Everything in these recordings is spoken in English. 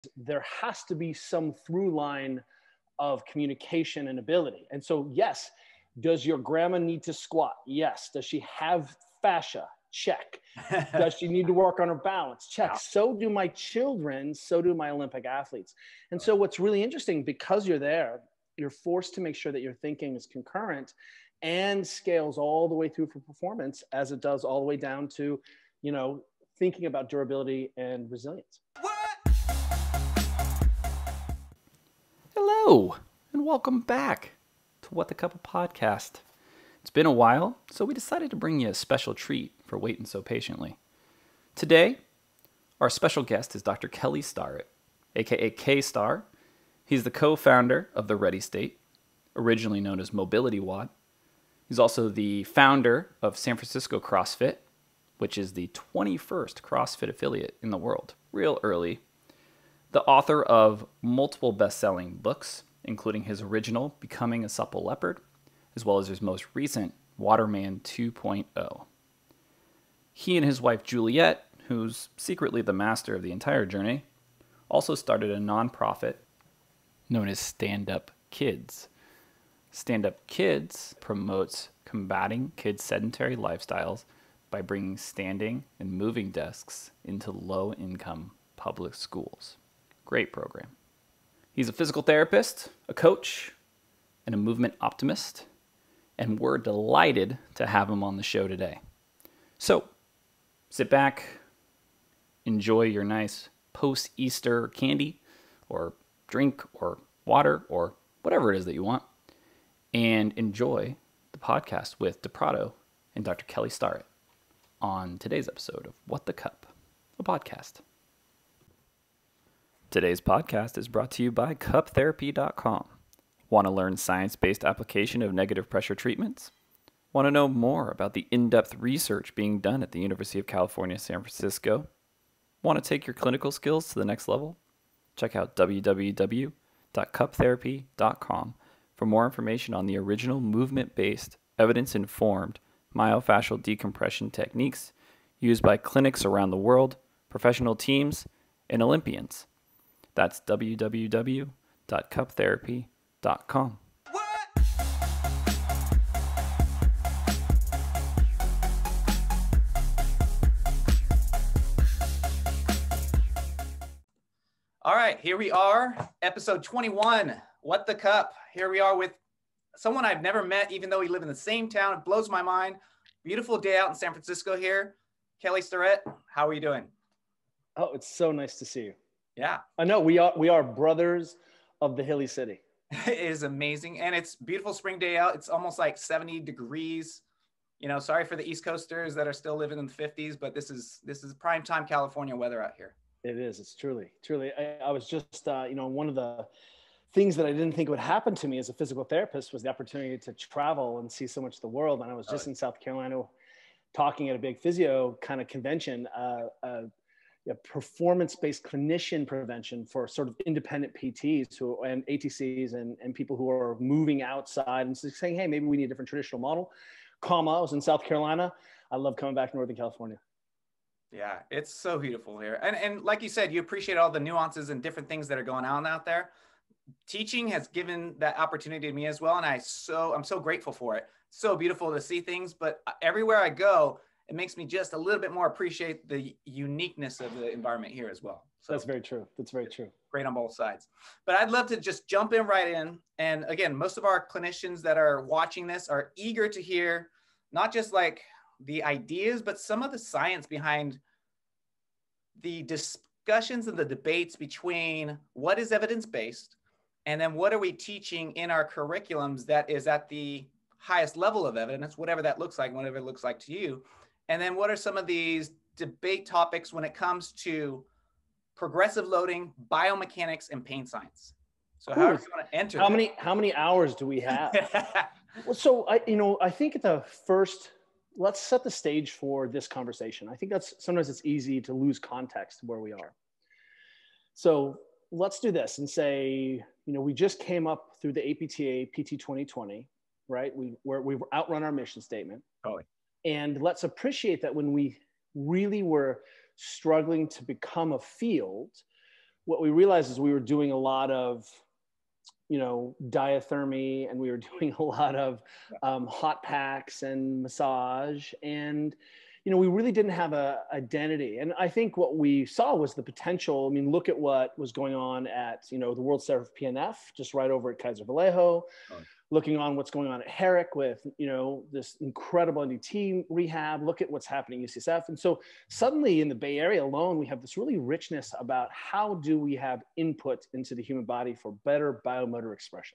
there has to be some through line of communication and ability. And so, yes, does your grandma need to squat? Yes. Does she have fascia? Check. Does she need to work on her balance? Check. So do my children. So do my Olympic athletes. And so what's really interesting, because you're there, you're forced to make sure that your thinking is concurrent and scales all the way through for performance, as it does all the way down to, thinking about durability and resilience. Hello, and welcome back to What the Cup of Podcast. It's been a while, so we decided to bring you a special treat for waiting so patiently. Today, our special guest is Dr. Kelly Starrett, aka K-Star. He's the co-founder of the Ready State, originally known as Mobility WOD. He's also the founder of San Francisco CrossFit, which is the 21st CrossFit affiliate in the world, real early. The author of multiple best-selling books, including his original Becoming a Supple Leopard, as well as his most recent Waterman 2.0. He and his wife Juliet, who's secretly the master of the entire journey, also started a nonprofit known as Stand Up Kids. Stand Up Kids promotes combating kids' sedentary lifestyles by bringing standing and moving desks into low-income public schools. Great program. He's a physical therapist, a coach, and a movement optimist, and we're delighted to have him on the show today. So, sit back, enjoy your nice post-Easter candy, or drink, or water, or whatever it is that you want, and enjoy the podcast with DePrado and Dr. Kelly Starrett on today's episode of What the Cup, a podcast. Today's podcast is brought to you by cuptherapy.com. Want to learn science-based application of negative pressure treatments? Want to know more about the in-depth research being done at the University of California, San Francisco? Want to take your clinical skills to the next level? Check out www.cuptherapy.com for more information on the original movement-based, evidence-informed myofascial decompression techniques used by clinics around the world, professional teams, and Olympians. That's www.cuptherapy.com. All right, here we are, episode 21, What the Cup. Here we are with someone I've never met, even though we live in the same town. It blows my mind. Beautiful day out in San Francisco here. Kelly Starrett, how are you doing? Oh, it's so nice to see you. Yeah. I know we are brothers of the hilly city. It is amazing. And it's beautiful spring day out. It's almost like 70 degrees. Sorry for the East Coasters that are still living in the 50s, but this is prime time California weather out here. It is. It's truly. I was just, one of the things that I didn't think would happen to me as a physical therapist was the opportunity to travel and see so much of the world. And I was just in South Carolina talking at a big physio kind of convention, performance-based clinician prevention for sort of independent PTs and ATCs and people who are moving outside and saying, hey, maybe we need a different traditional model. I was in South Carolina. I love coming back to Northern California. Yeah, it's so beautiful here. And like you said, you appreciate all the nuances and different things that are going on out there. Teaching has given that opportunity to me as well. And I'm so grateful for it. So beautiful to see things, but everywhere I go, it makes me just a little bit more appreciate the uniqueness of the environment here as well. So that's very true. That's very true. Great on both sides. But I'd love to just jump in right in. And again, most of our clinicians that are watching this are eager to hear not just like the ideas, but some of the science behind the discussions and the debates between what is evidence-based and then what are we teaching in our curriculums that is at the highest level of evidence, whatever that looks like, whatever it looks like to you. And then what are some of these debate topics when it comes to progressive loading, biomechanics, and pain science? So how are you going to enter how many hours do we have? Well, so I think at the first, let's set the stage for this conversation. I think sometimes it's easy to lose context where we are. So let's do this and say, we just came up through the APTA PT 2020, right? We've outrun our mission statement. Totally. And let's appreciate that when we really were struggling to become a field, what we realized is we were doing a lot of, diathermy, and we were doing a lot of hot packs and massage, and we really didn't have a identity. And I think what we saw was the potential. I mean, look at what was going on at the World Center for PNF, just right over at Kaiser Vallejo. Looking on what's going on at Herrick with this incredible NDT rehab. Look at what's happening at UCSF. And so suddenly in the Bay Area alone, we have this really richness about how do we have input into the human body for better biomotor expression.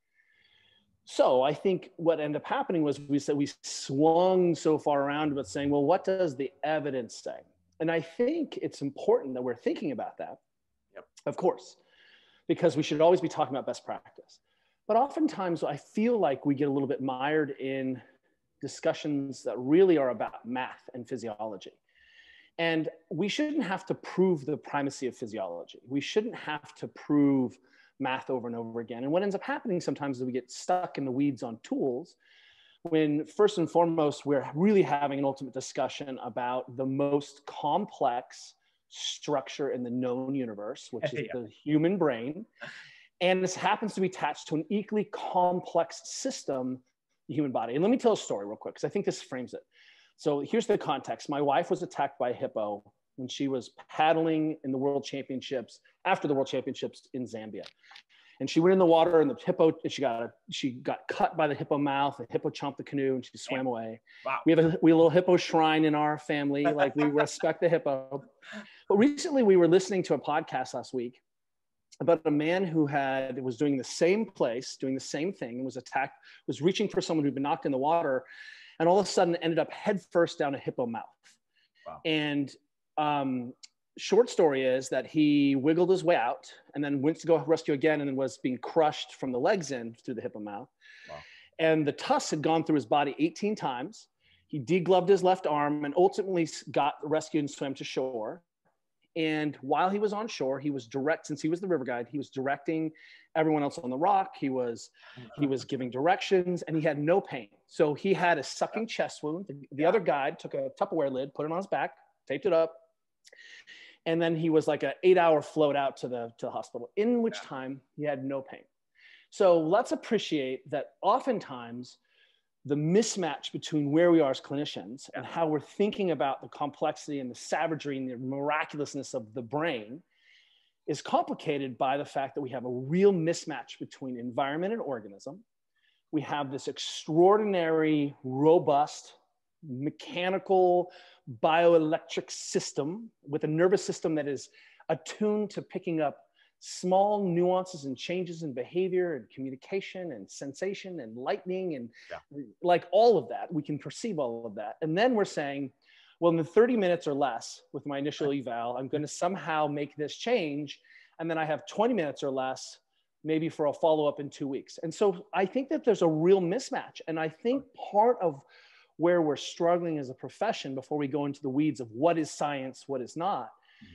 So I think what ended up happening was we swung so far around about saying, well, what does the evidence say? And I think it's important that we're thinking about that, of course, because we should always be talking about best practice. But oftentimes I feel like we get a little bit mired in discussions that really are about math and physiology. And we shouldn't have to prove the primacy of physiology. We shouldn't have to prove math over and over again. And what ends up happening sometimes is we get stuck in the weeds on tools when first and foremost, we're really having an ultimate discussion about the most complex structure in the known universe, which is the human brain. And this happens to be attached to an equally complex system, the human body. And let me tell a story real quick, because I think this frames it. So here's the context. My wife was attacked by a hippo when she was paddling in the World Championships, after the World Championships in Zambia. And she went in the water, and the hippo, she got cut by the hippo mouth. The hippo chomped the canoe, and she swam away. Wow. We have a little hippo shrine in our family. Like, we respect the hippo. But recently we were listening to a podcast last week about a man who was doing the same place, doing the same thing, and was attacked, was reaching for someone who'd been knocked in the water, and all of a sudden ended up head first down a hippo mouth. Wow. And short story is that he wiggled his way out and then went to go rescue again, and then was being crushed from the legs in through the hippo mouth. Wow. And the tusk had gone through his body 18 times. He degloved his left arm and ultimately got rescued and swam to shore. And while he was on shore, he was since he was the river guide, he was directing everyone else on the rock. He was giving directions, and he had no pain. So he had a sucking chest wound. The other guide took a Tupperware lid, put it on his back, taped it up. And then he was like an 8-hour float out to the hospital, in which time he had no pain. So let's appreciate that oftentimes the mismatch between where we are as clinicians and how we're thinking about the complexity and the savagery and the miraculousness of the brain is complicated by the fact that we have a real mismatch between environment and organism. We have this extraordinary, robust, mechanical, bioelectric system with a nervous system that is attuned to picking up small nuances and changes in behavior and communication and sensation and lightning and like all of that. We can perceive all of that. And then we're saying, well, in the 30 minutes or less with my initial eval, I'm going to somehow make this change. And then I have 20 minutes or less, maybe for a follow-up in 2 weeks. And so I think that there's a real mismatch. And I think part of where we're struggling as a profession before we go into the weeds of what is science, what is not,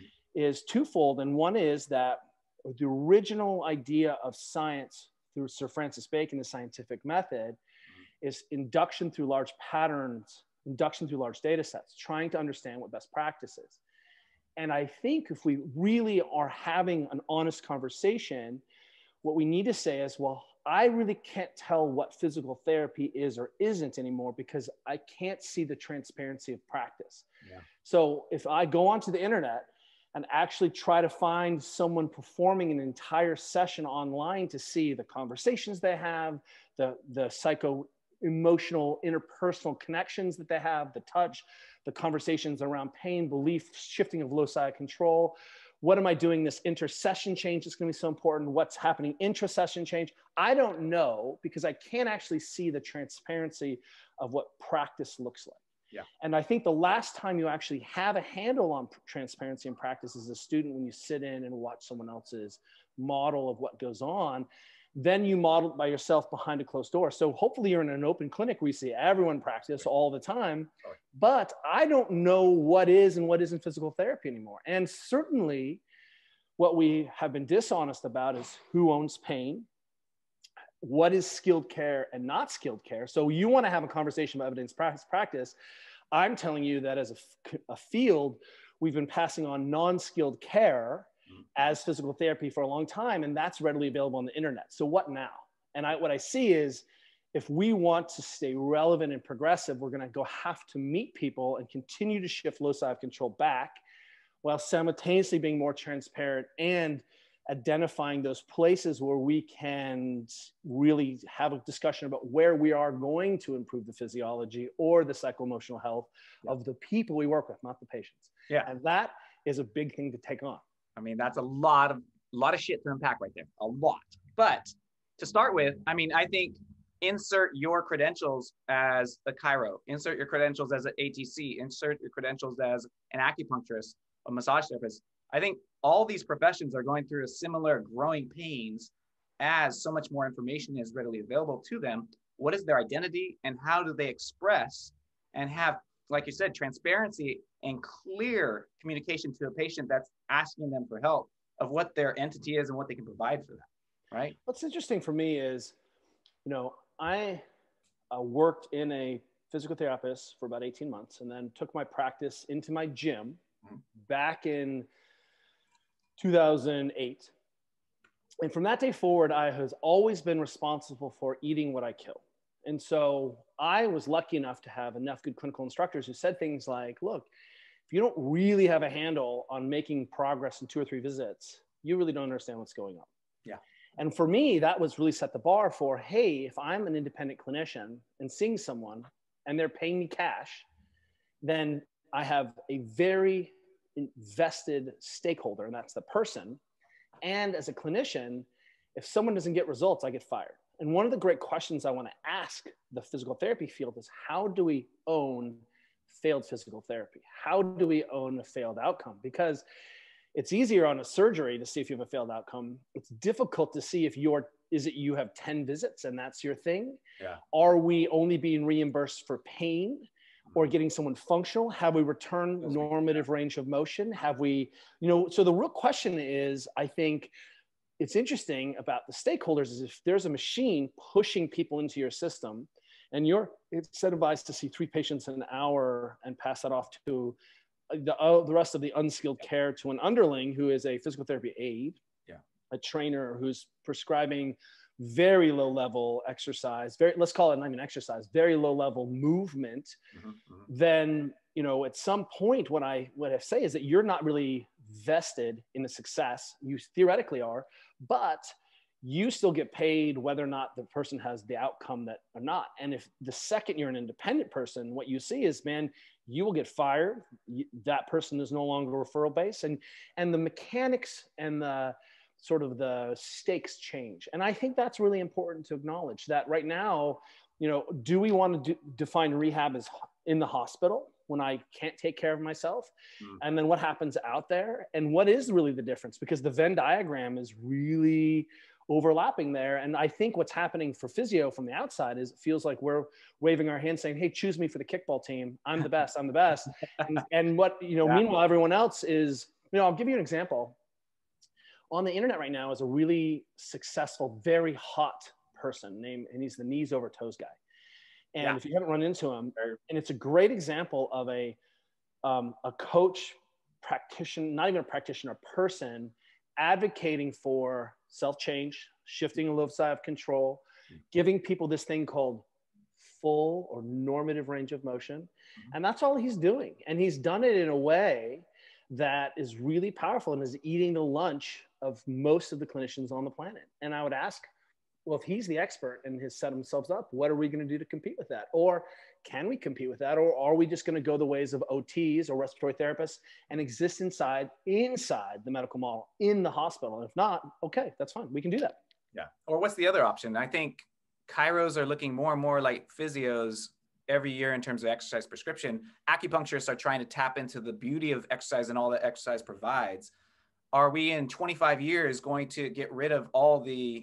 is twofold. And one is that the original idea of science through Sir Francis Bacon, the scientific method, is induction through large patterns, induction through large data sets, trying to understand what best practice is. And I think if we really are having an honest conversation, what we need to say is, well, I really can't tell what physical therapy is or isn't anymore because I can't see the transparency of practice. Yeah. So if I go onto the internet and actually try to find someone performing an entire session online to see the conversations they have, the psycho-emotional interpersonal connections that they have, the touch, the conversations around pain, belief, shifting of loci of control. What am I doing? This inter-session change is going to be so important. What's happening intra-session change? I don't know because I can't actually see the transparency of what practice looks like. Yeah. And I think the last time you actually have a handle on transparency and practice as a student, when you sit in and watch someone else's model of what goes on, then you model it by yourself behind a closed door. So hopefully you're in an open clinic where you see everyone practice all the time, but I don't know what is and what isn't physical therapy anymore. And certainly what we have been dishonest about is who owns pain, what is skilled care and not skilled care. So you want to have a conversation about evidence practice. I'm telling you that as a field, we've been passing on non-skilled care as physical therapy for a long time, and that's readily available on the internet. So what now? And what I see is, if we want to stay relevant and progressive, we're going to have to meet people and continue to shift loci of control back, while simultaneously being more transparent and identifying those places where we can really have a discussion about where we are going to improve the physiology or the psycho-emotional health of the people we work with, not the patients. Yeah. And that is a big thing to take on. I mean, that's a lot of shit to unpack right there. A lot. But to start with, I mean, I think insert your credentials as a chiro, insert your credentials as an ATC, insert your credentials as an acupuncturist, a massage therapist. I think all these professions are going through a similar growing pains as so much more information is readily available to them. What is their identity and how do they express and have, like you said, transparency and clear communication to a patient that's asking them for help of what their entity is and what they can provide for them, right? What's interesting for me is, I worked in a physical therapist for about 18 months and then took my practice into my gym back in 2008. And from that day forward, I has always been responsible for eating what I kill. And so I was lucky enough to have enough good clinical instructors who said things like, look, if you don't really have a handle on making progress in 2 or 3 visits, you really don't understand what's going on. Yeah. And for me, that was really set the bar for, hey, if I'm an independent clinician and seeing someone and they're paying me cash, then I have a very invested stakeholder, and that's the person. And as a clinician, if someone doesn't get results, I get fired. And one of the great questions I want to ask the physical therapy field is, how do we own failed physical therapy? How do we own a failed outcome? Because it's easier on a surgery to see if you have a failed outcome. It's difficult to see if you have 10 visits and that's your thing? Yeah. Are we only being reimbursed for pain or getting someone functional? Have we returned normative range of motion? Have we, so the real question is, I think it's interesting about the stakeholders is, if there's a machine pushing people into your system and you're incentivized to see 3 patients in an hour and pass that off to the rest of the unskilled care to an underling who is a physical therapy aide, a trainer who's prescribing very low level exercise, let's call it not even exercise, very low level movement, then, at some point what I say is that you're not really vested in the success. You theoretically are, but you still get paid whether or not the person has the outcome that or not. And if the second you're an independent person, what you see is, man, you will get fired. That person is no longer referral based, and the mechanics and the sort of the stakes change. And I think that's really important to acknowledge that right now, do we want to define rehab as in the hospital when I can't take care of myself? And then what happens out there? And what is really the difference? Because the Venn diagram is really overlapping there. And I think what's happening for physio from the outside is it feels like we're waving our hands saying, hey, choose me for the kickball team. I'm the best. I'm the best. And what, meanwhile, everyone else is, I'll give you an example. On the internet right now is a really successful, very hot person named, and he's the knees over toes guy. And if you haven't run into him, and it's a great example of a coach, practitioner, not even a practitioner, person advocating for self-change, shifting a loci of control, giving people this thing called full or normative range of motion. And that's all he's doing. And he's done it in a way that is really powerful and is eating the lunch of most of the clinicians on the planet. And I would ask, well, if he's the expert and has set himself up, what are we going to do to compete with that? Or can we compete with that? Or are we just going to go the ways of OTs or respiratory therapists and exist inside the medical model in the hospital? And if not, okay, that's fine. We can do that. Yeah. Or what's the other option? I think chiros are looking more and more like physios every year in terms of exercise prescription. Acupuncturists are trying to tap into the beauty of exercise and all that exercise provides. Are we in 25 years going to get rid of all the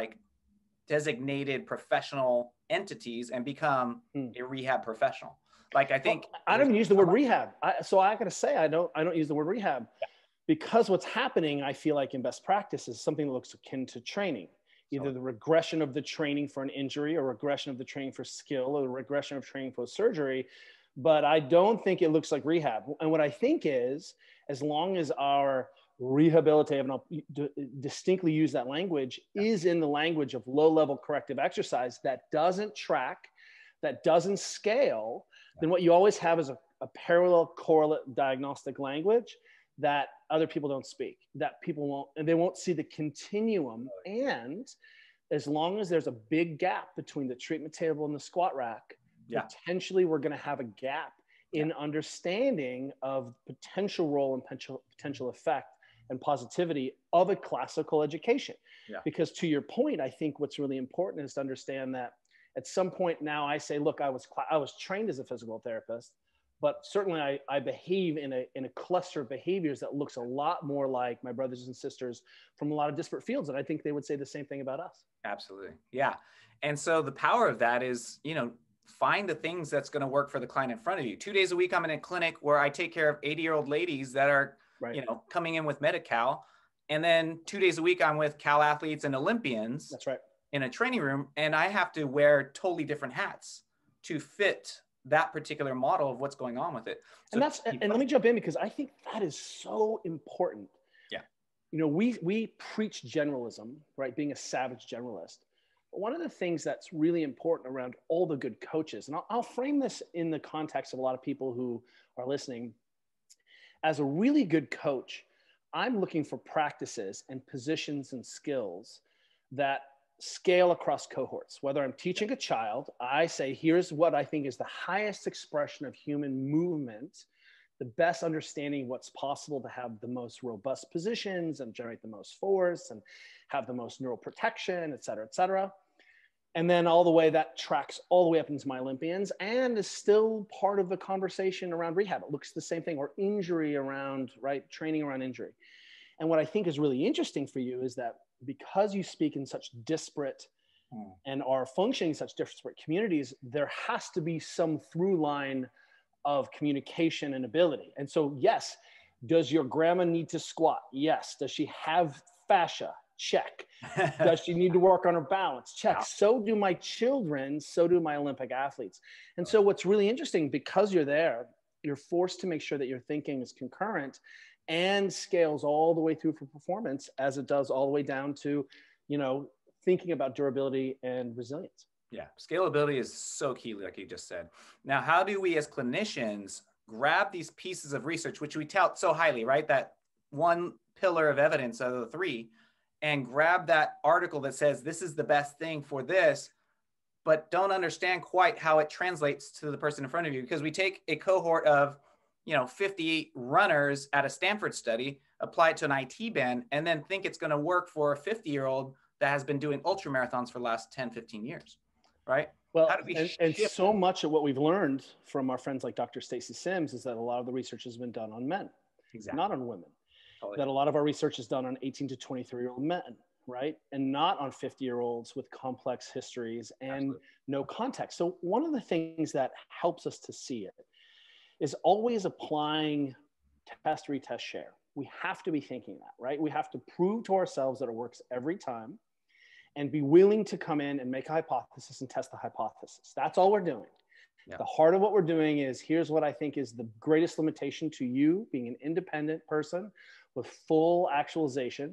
designated professional entities and become a rehab professional? I think I don't even use the word rehab. So I got to say, I don't use the word rehab because what's happening, I feel like in best practice is something that looks akin to training, either the regression of the training for an injury or regression of the training for skill or the regression of training for surgery. But I don't think it looks like rehab. And what I think is, as long as our rehabilitative, and I'll distinctly use that language, is in the language of low-level corrective exercise that doesn't track, that doesn't scale, then what you always have is a parallel correlate diagnostic language that other people don't speak, that people won't, and they won't see the continuum. And as long as there's a big gap between the treatment table and the squat rack, potentially we're going to have a gap in understanding of potential role and potential effect and positivity of a classical education. Because to your point, I think what's really important is to understand that at some point now I say, look, I was trained as a physical therapist, but certainly I behave in a cluster of behaviors that looks a lot more like my brothers and sisters from a lot of disparate fields. And I think they would say the same thing about us. Absolutely. Yeah. And so the power of that is, find the things that's going to work for the client in front of you. 2 days a week, I'm in a clinic where I take care of 80-year-old ladies that are, coming in with Medi-Cal. And then 2 days a week, I'm with Cal athletes and Olympians. That's right. In a training room. And I have to wear totally different hats to fit that particular model of what's going on with it. So and let me jump in, because I think that is so important. Yeah. We preach generalism, right? Being a savage generalist. But one of the things that's really important around all the good coaches, and I'll frame this in the context of a lot of people who are listening. As a really good coach, I'm looking for practices and positions and skills that scale across cohorts. Whether I'm teaching a child, I say, here's what I think is the highest expression of human movement, the best understanding of what's possible to have the most robust positions and generate the most force and have the most neural protection, et cetera, et cetera. And then all the way that tracks all the way up into my Olympians and is still part of the conversation around rehab. It looks the same thing, or injury around, right? Training around injury. And what I think is really interesting for you is that because you speak in such disparate and are functioning in such disparate communities, there has to be some through line of communication and ability. And so, yes, does your grandma need to squat? Yes. Does she have fascia? Check. Does she need to work on her balance? Check. So do my children. So do my Olympic athletes. And so what's really interesting, because you're there, you're forced to make sure that your thinking is concurrent and scales all the way through for performance, as it does all the way down to, thinking about durability and resilience. Yeah. Scalability is so key, like you just said. Now, how do we as clinicians grab these pieces of research, which we tout so highly, right? That one pillar of evidence out of the three, and grab that article that says this is the best thing for this, but don't understand quite how it translates to the person in front of you. Because we take a cohort of 58 runners at a Stanford study, apply it to an IT band, and then think it's going to work for a 50-year-old that has been doing ultra marathons for the last 10, 15 years, right? Well, and so much of what we've learned from our friends like Dr. Stacy Sims is that a lot of the research has been done on men, not on women. Totally. That a lot of our research is done on 18 to 23-year-old men, right? And not on 50-year-olds with complex histories and no context. So one of the things that helps us to see it is always applying test, retest, share. We have to be thinking that, right? We have to prove to ourselves that it works every time and be willing to come in and make a hypothesis and test the hypothesis. That's all we're doing. Yeah. The heart of what we're doing is, here's what I think is the greatest limitation to you being an independent person with full actualization.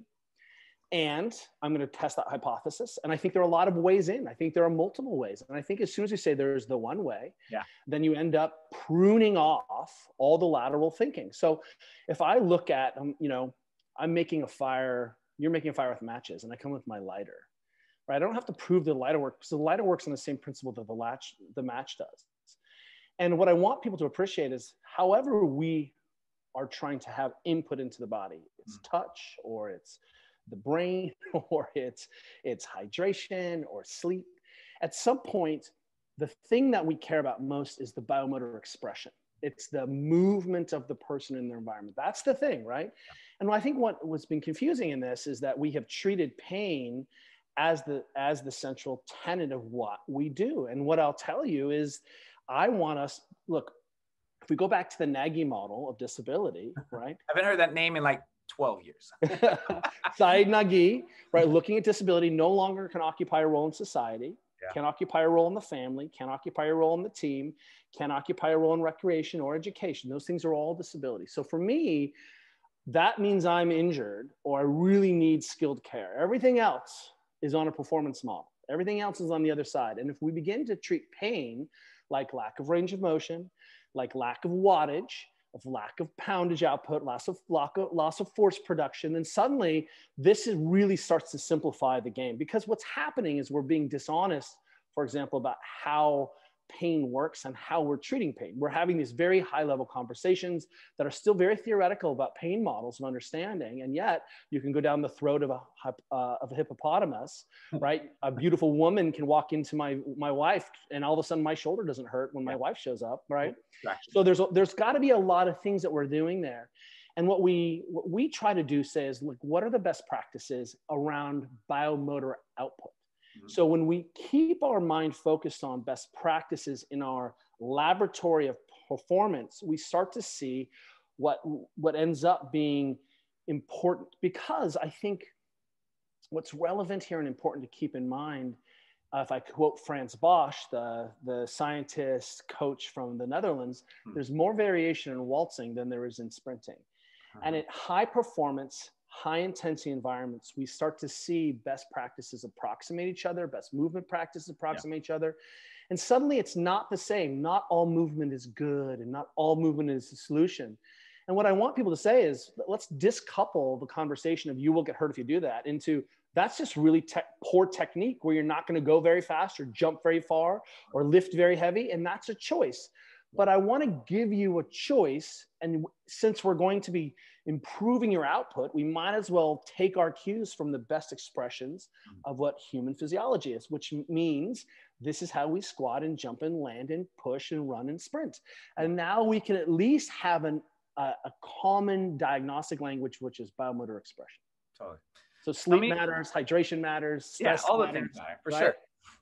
And I'm going to test that hypothesis. And I think there are a lot of ways in. I think there are multiple ways. And I think as soon as you say there's the one way, then you end up pruning off all the lateral thinking. So if I look at, I'm making a fire, you're making a fire with matches, and I come with my lighter, right? I don't have to prove the lighter works, because the lighter works on the same principle that the match does. And what I want people to appreciate is, however we are trying to have input into the body, it's touch, or it's the brain, or it's hydration or sleep. At some point, the thing that we care about most is the biomotor expression. It's the movement of the person in their environment. That's the thing, right? And I think what's been confusing in this is that we have treated pain as the central tenet of what we do. And what I'll tell you is, I want us, look, if we go back to the Nagy model of disability, right? I haven't heard that name in like 12 years. Syed Nagy, right? Looking at disability, no longer can occupy a role in society, can occupy a role in the family, can occupy a role in the team, can occupy a role in recreation or education. Those things are all disability. So for me, that means I'm injured or I really need skilled care. Everything else is on a performance model. Everything else is on the other side. And if we begin to treat pain like lack of range of motion, like lack of wattage, of lack of poundage output, loss of force production, then suddenly really starts to simplify the game. Because what's happening is we're being dishonest, for example, about how pain works and how we're treating pain. We're having these very high level conversations that are still very theoretical about pain models of understanding. And yet you can go down the throat of a hippopotamus, right? A beautiful woman can walk into my wife and all of a sudden my shoulder doesn't hurt when my wife shows up, right? So there's got to be a lot of things that we're doing there. And what we try to do say is, look, what are the best practices around biomotor output? So when we keep our mind focused on best practices in our laboratory of performance, we start to see what ends up being important. Because I think what's relevant here and important to keep in mind, if I quote Frans Bosch, the scientist coach from the Netherlands, there's more variation in waltzing than there is in sprinting. And at high performance, high intensity environments, we start to see best practices approximate each other, best movement practices approximate each other. And suddenly it's not the same. Not all movement is good and not all movement is the solution. And what I want people to say is, let's discouple the conversation of you will get hurt if you do that into that's just really poor technique where you're not going to go very fast or jump very far or lift very heavy. And that's a choice. But I want to give you a choice. And since we're going to be improving your output, we might as well take our cues from the best expressions of what human physiology is, which means this is how we squat and jump and land and push and run and sprint. And now we can at least have a common diagnostic language, which is biomotor expression. Totally. So sleep matters, hydration matters, stress all the matters, things matter, for right? sure.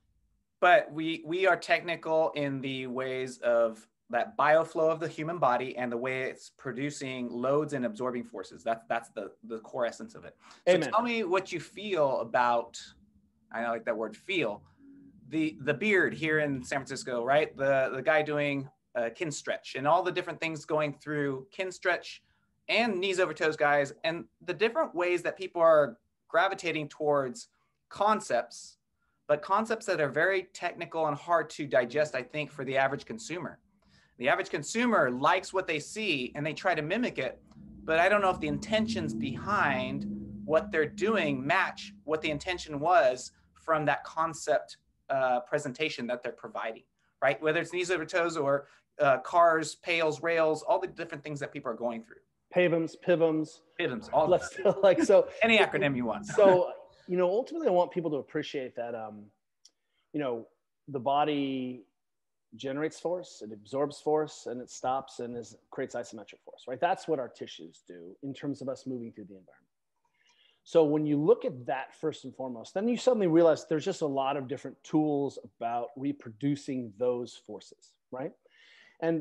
But we are technical in the ways of that bioflow of the human body and the way it's producing loads and absorbing forces. That's the core essence of it. So Amen. Tell me what you feel about, I like that word feel, the beard here in San Francisco, right? The guy doing kin stretch and all the different things going through kin stretch and knees over toes guys, and the different ways that people are gravitating towards concepts, but concepts that are very technical and hard to digest, I think, for the average consumer. The average consumer likes what they see and they try to mimic it, but I don't know if the intentions behind what they're doing match what the intention was from that concept presentation that they're providing, right? Whether it's knees over toes or cars, pails, rails, all the different things that people are going through. PIVMs, all let's like so any acronym you want. So ultimately, I want people to appreciate that the body generates force, it absorbs force, and it stops and creates isometric force, right? That's what our tissues do in terms of us moving through the environment. So when you look at that first and foremost, then you suddenly realize there's just a lot of different tools about reproducing those forces, right? And,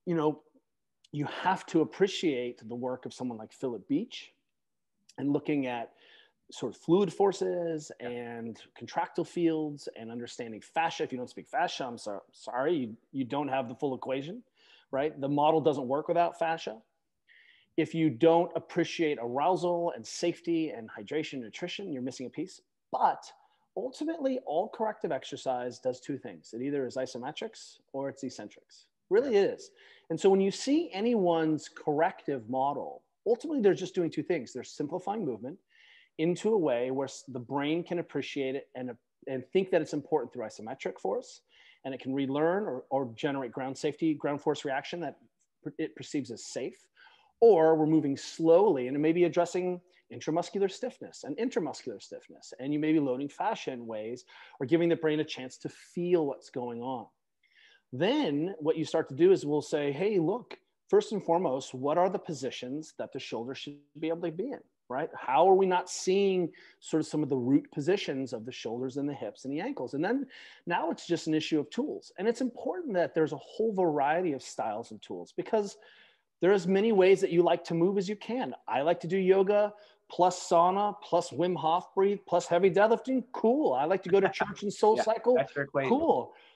you have to appreciate the work of someone like Philip Beach and looking at sort of fluid forces and contractile fields and understanding fascia. If you don't speak fascia, I'm sorry, you don't have the full equation, right? The model doesn't work without fascia. If you don't appreciate arousal and safety and hydration and nutrition, you're missing a piece. But ultimately, all corrective exercise does two things. It either is isometrics or it's eccentrics. Really it is. And so when you see anyone's corrective model, ultimately they're just doing two things. They're simplifying movement into a way where the brain can appreciate it and think that it's important through isometric force, and it can relearn or generate ground force reaction that it perceives as safe. Or we're moving slowly and it may be addressing intramuscular stiffness and intermuscular stiffness. And you may be loading fascia in ways or giving the brain a chance to feel what's going on. Then what you start to do is we'll say, hey, look, first and foremost, what are the positions that the shoulder should be able to be in, right? How are we not seeing sort of some of the root positions of the shoulders and the hips and the ankles? And then now it's just an issue of tools. And it's important that there's a whole variety of styles and tools, because there are as many ways that you like to move as you can. I like to do yoga plus sauna plus Wim Hof breathe plus heavy deadlifting. Cool. I like to go to church and soul cycle. Cool.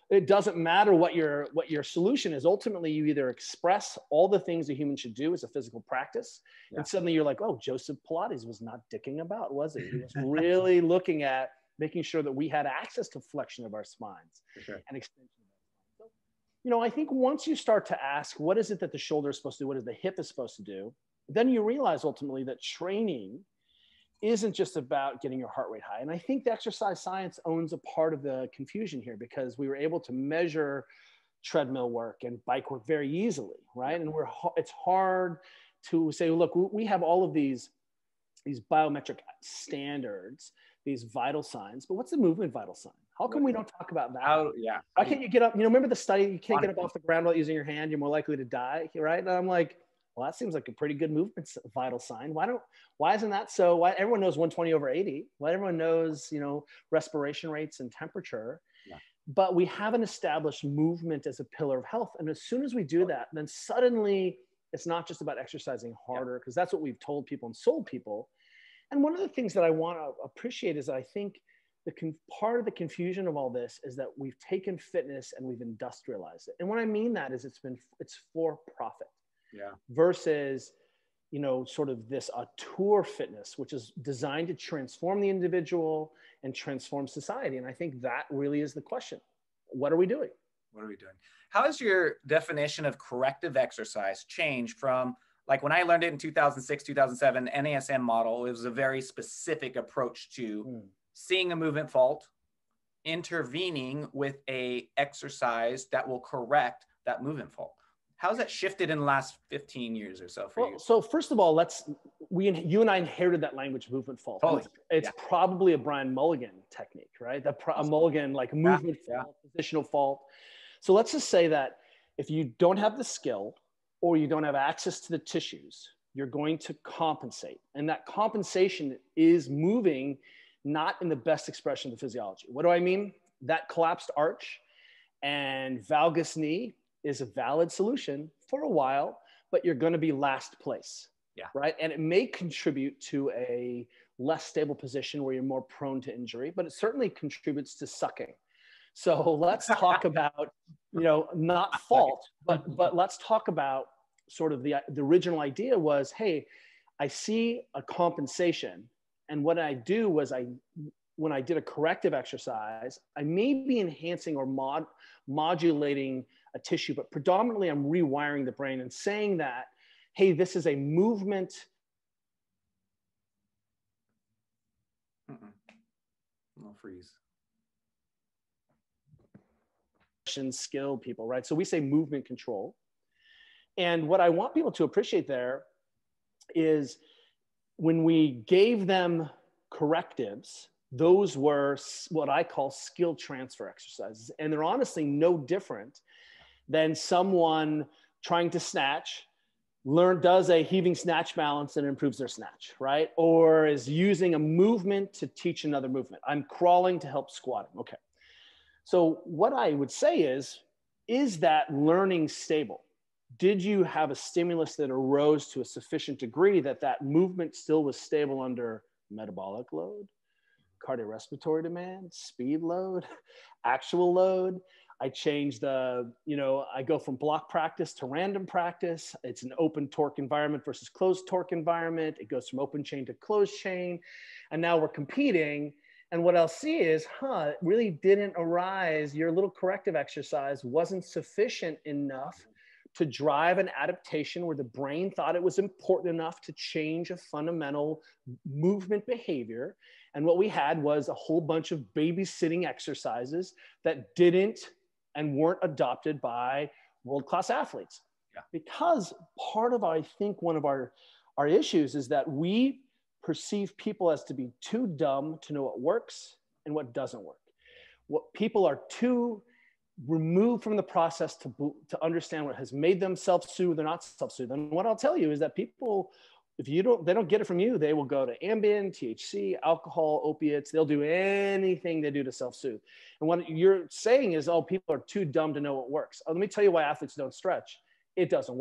It doesn't matter what your solution is. Ultimately, you either express all the things a human should do as a physical practice, and suddenly you're like, oh, Joseph Pilates was not dicking about, was he? He was really looking at making sure that we had access to flexion of our spines and extension of our spines. So, I think once you start to ask, what is it that the shoulder is supposed to do? What is the hip is supposed to do? Then you realize ultimately that training isn't just about getting your heart rate high. And I think the exercise science owns a part of the confusion here, because we were able to measure treadmill work and bike work very easily, right? And it's hard to say, look, we have all of these biometric standards, these vital signs, but what's the movement vital sign? How come we don't talk about that? Why can't you get up? Remember the study, you can't get up off the ground without using your hand, you're more likely to die, right? And I'm like, well, that seems like a pretty good movement vital sign. Why isn't that so? Why everyone knows 120 over 80? Why everyone knows, respiration rates and temperature? But we haven't established movement as a pillar of health. And as soon as we do that, then suddenly it's not just about exercising harder, because that's what we've told people and sold people. And one of the things that I want to appreciate is that I think part of the confusion of all this is that we've taken fitness and we've industrialized it. And what I mean that is it's for profit. Versus, sort of this auteur fitness, which is designed to transform the individual and transform society. And I think that really is the question. What are we doing? How has your definition of corrective exercise changed from, like, when I learned it in 2006, 2007, NASM model, it was a very specific approach to seeing a movement fault, intervening with a exercise that will correct that movement fault. How has that shifted in the last 15 years or so for you? So first of all, you and I inherited that language, movement fault. Totally. It's probably a Brian Mulligan technique, right? A Mulligan, like movement fault, positional fault. So let's just say that if you don't have the skill or you don't have access to the tissues, you're going to compensate. And that compensation is moving not in the best expression of the physiology. What do I mean? That collapsed arch and valgus knee is a valid solution for a while, but you're going to be last place, right? And it may contribute to a less stable position where you're more prone to injury, but it certainly contributes to sucking. So let's talk about, not fault, but let's talk about sort of the original idea was, hey, I see a compensation, and what I do was when I did a corrective exercise, I may be enhancing or modulating a tissue, but predominantly I'm rewiring the brain and saying that, hey, this is a movement. No freeze. Skill people, right? So we say movement control. And what I want people to appreciate there is when we gave them correctives, those were what I call skill transfer exercises. And they're honestly no different than someone trying to snatch, does a heaving snatch balance and improves their snatch, right? Or is using a movement to teach another movement. I'm crawling to help squatting. Okay. So what I would say is that learning stable? Did you have a stimulus that arose to a sufficient degree that movement still was stable under metabolic load, cardiorespiratory demand, speed load, actual load? I changed I go from block practice to random practice. It's an open torque environment versus closed torque environment. It goes from open chain to closed chain. And now we're competing. And what I'll see is, it really didn't arise. Your little corrective exercise wasn't sufficient enough to drive an adaptation where the brain thought it was important enough to change a fundamental movement behavior. And what we had was a whole bunch of babysitting exercises that didn't and weren't adopted by world-class athletes. Because part of, I think, one of our issues is that we perceive people as to be too dumb to know what works and what doesn't work. What people are too removed from the process to understand what has made them self-soothe or not self-soothe. And what I'll tell you is that people, if they don't get it from you, they will go to Ambien, THC, alcohol, opiates. They'll do anything they do to self-soothe. And what you're saying is, people are too dumb to know what works. Let me tell you why athletes don't stretch. It doesn't work.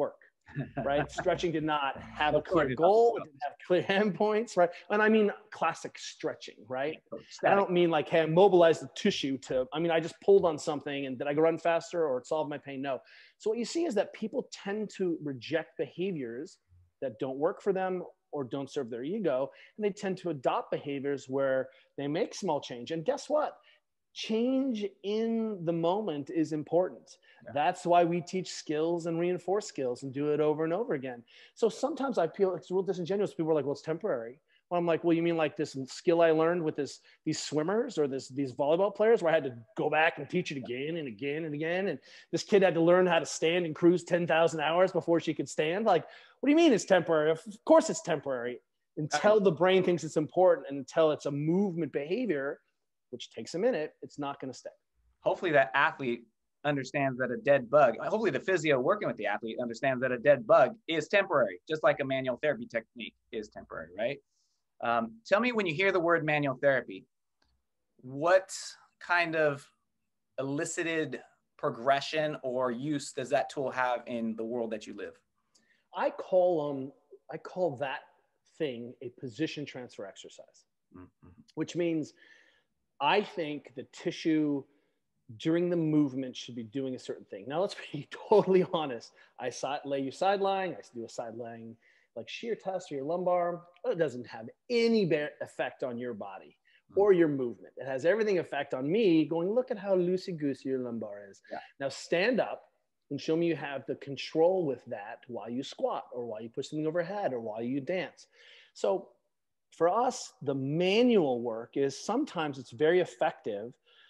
right? Stretching did not have a Of course clear it goal. It doesn't. didn't have clear endpoints, right? And I mean classic stretching, right? I Static. don't mean like, hey, I mobilized the tissue to, I mean, I just pulled on something and did I go run faster or it solved my pain? No. So what you see is that people tend to reject behaviors that don't work for them or don't serve their ego. And they tend to adopt behaviors where they make small change. And guess what? Change in the moment is important. Yeah. That's why we teach skills and reinforce skills and do it over and over again. So sometimes I feel it's real disingenuous. People are like, well, it's temporary. Well, I'm like, well, you mean like this skill I learned with these swimmers or these volleyball players where I had to go back and teach it again and again and again. And this kid had to learn how to stand and cruise 10,000 hours before she could stand. Like, what do you mean it's temporary? Of course it's temporary until the brain thinks it's important and until it's a movement behavior, which takes a minute, it's not going to stay. Hopefully that athlete understands that a dead bug, hopefully the physio working with the athlete understands that a dead bug is temporary, just like a manual therapy technique is temporary, right? Tell me, when you hear the word manual therapy, what kind of elicited progression or use does that tool have in the world that you live? I call that thing a position transfer exercise, which means I think the tissue during the movement should be doing a certain thing. Now, let's be totally honest. I lay you side lying. I do a side lying like shear test or your lumbar. It doesn't have any effect on your body or your movement. It has everything effect on me going, look at how loosey-goosey your lumbar is. Yeah. Now stand up and show me you have the control with that while you squat or while you push something overhead or while you dance. So for us, the manual work is sometimes it's very effective,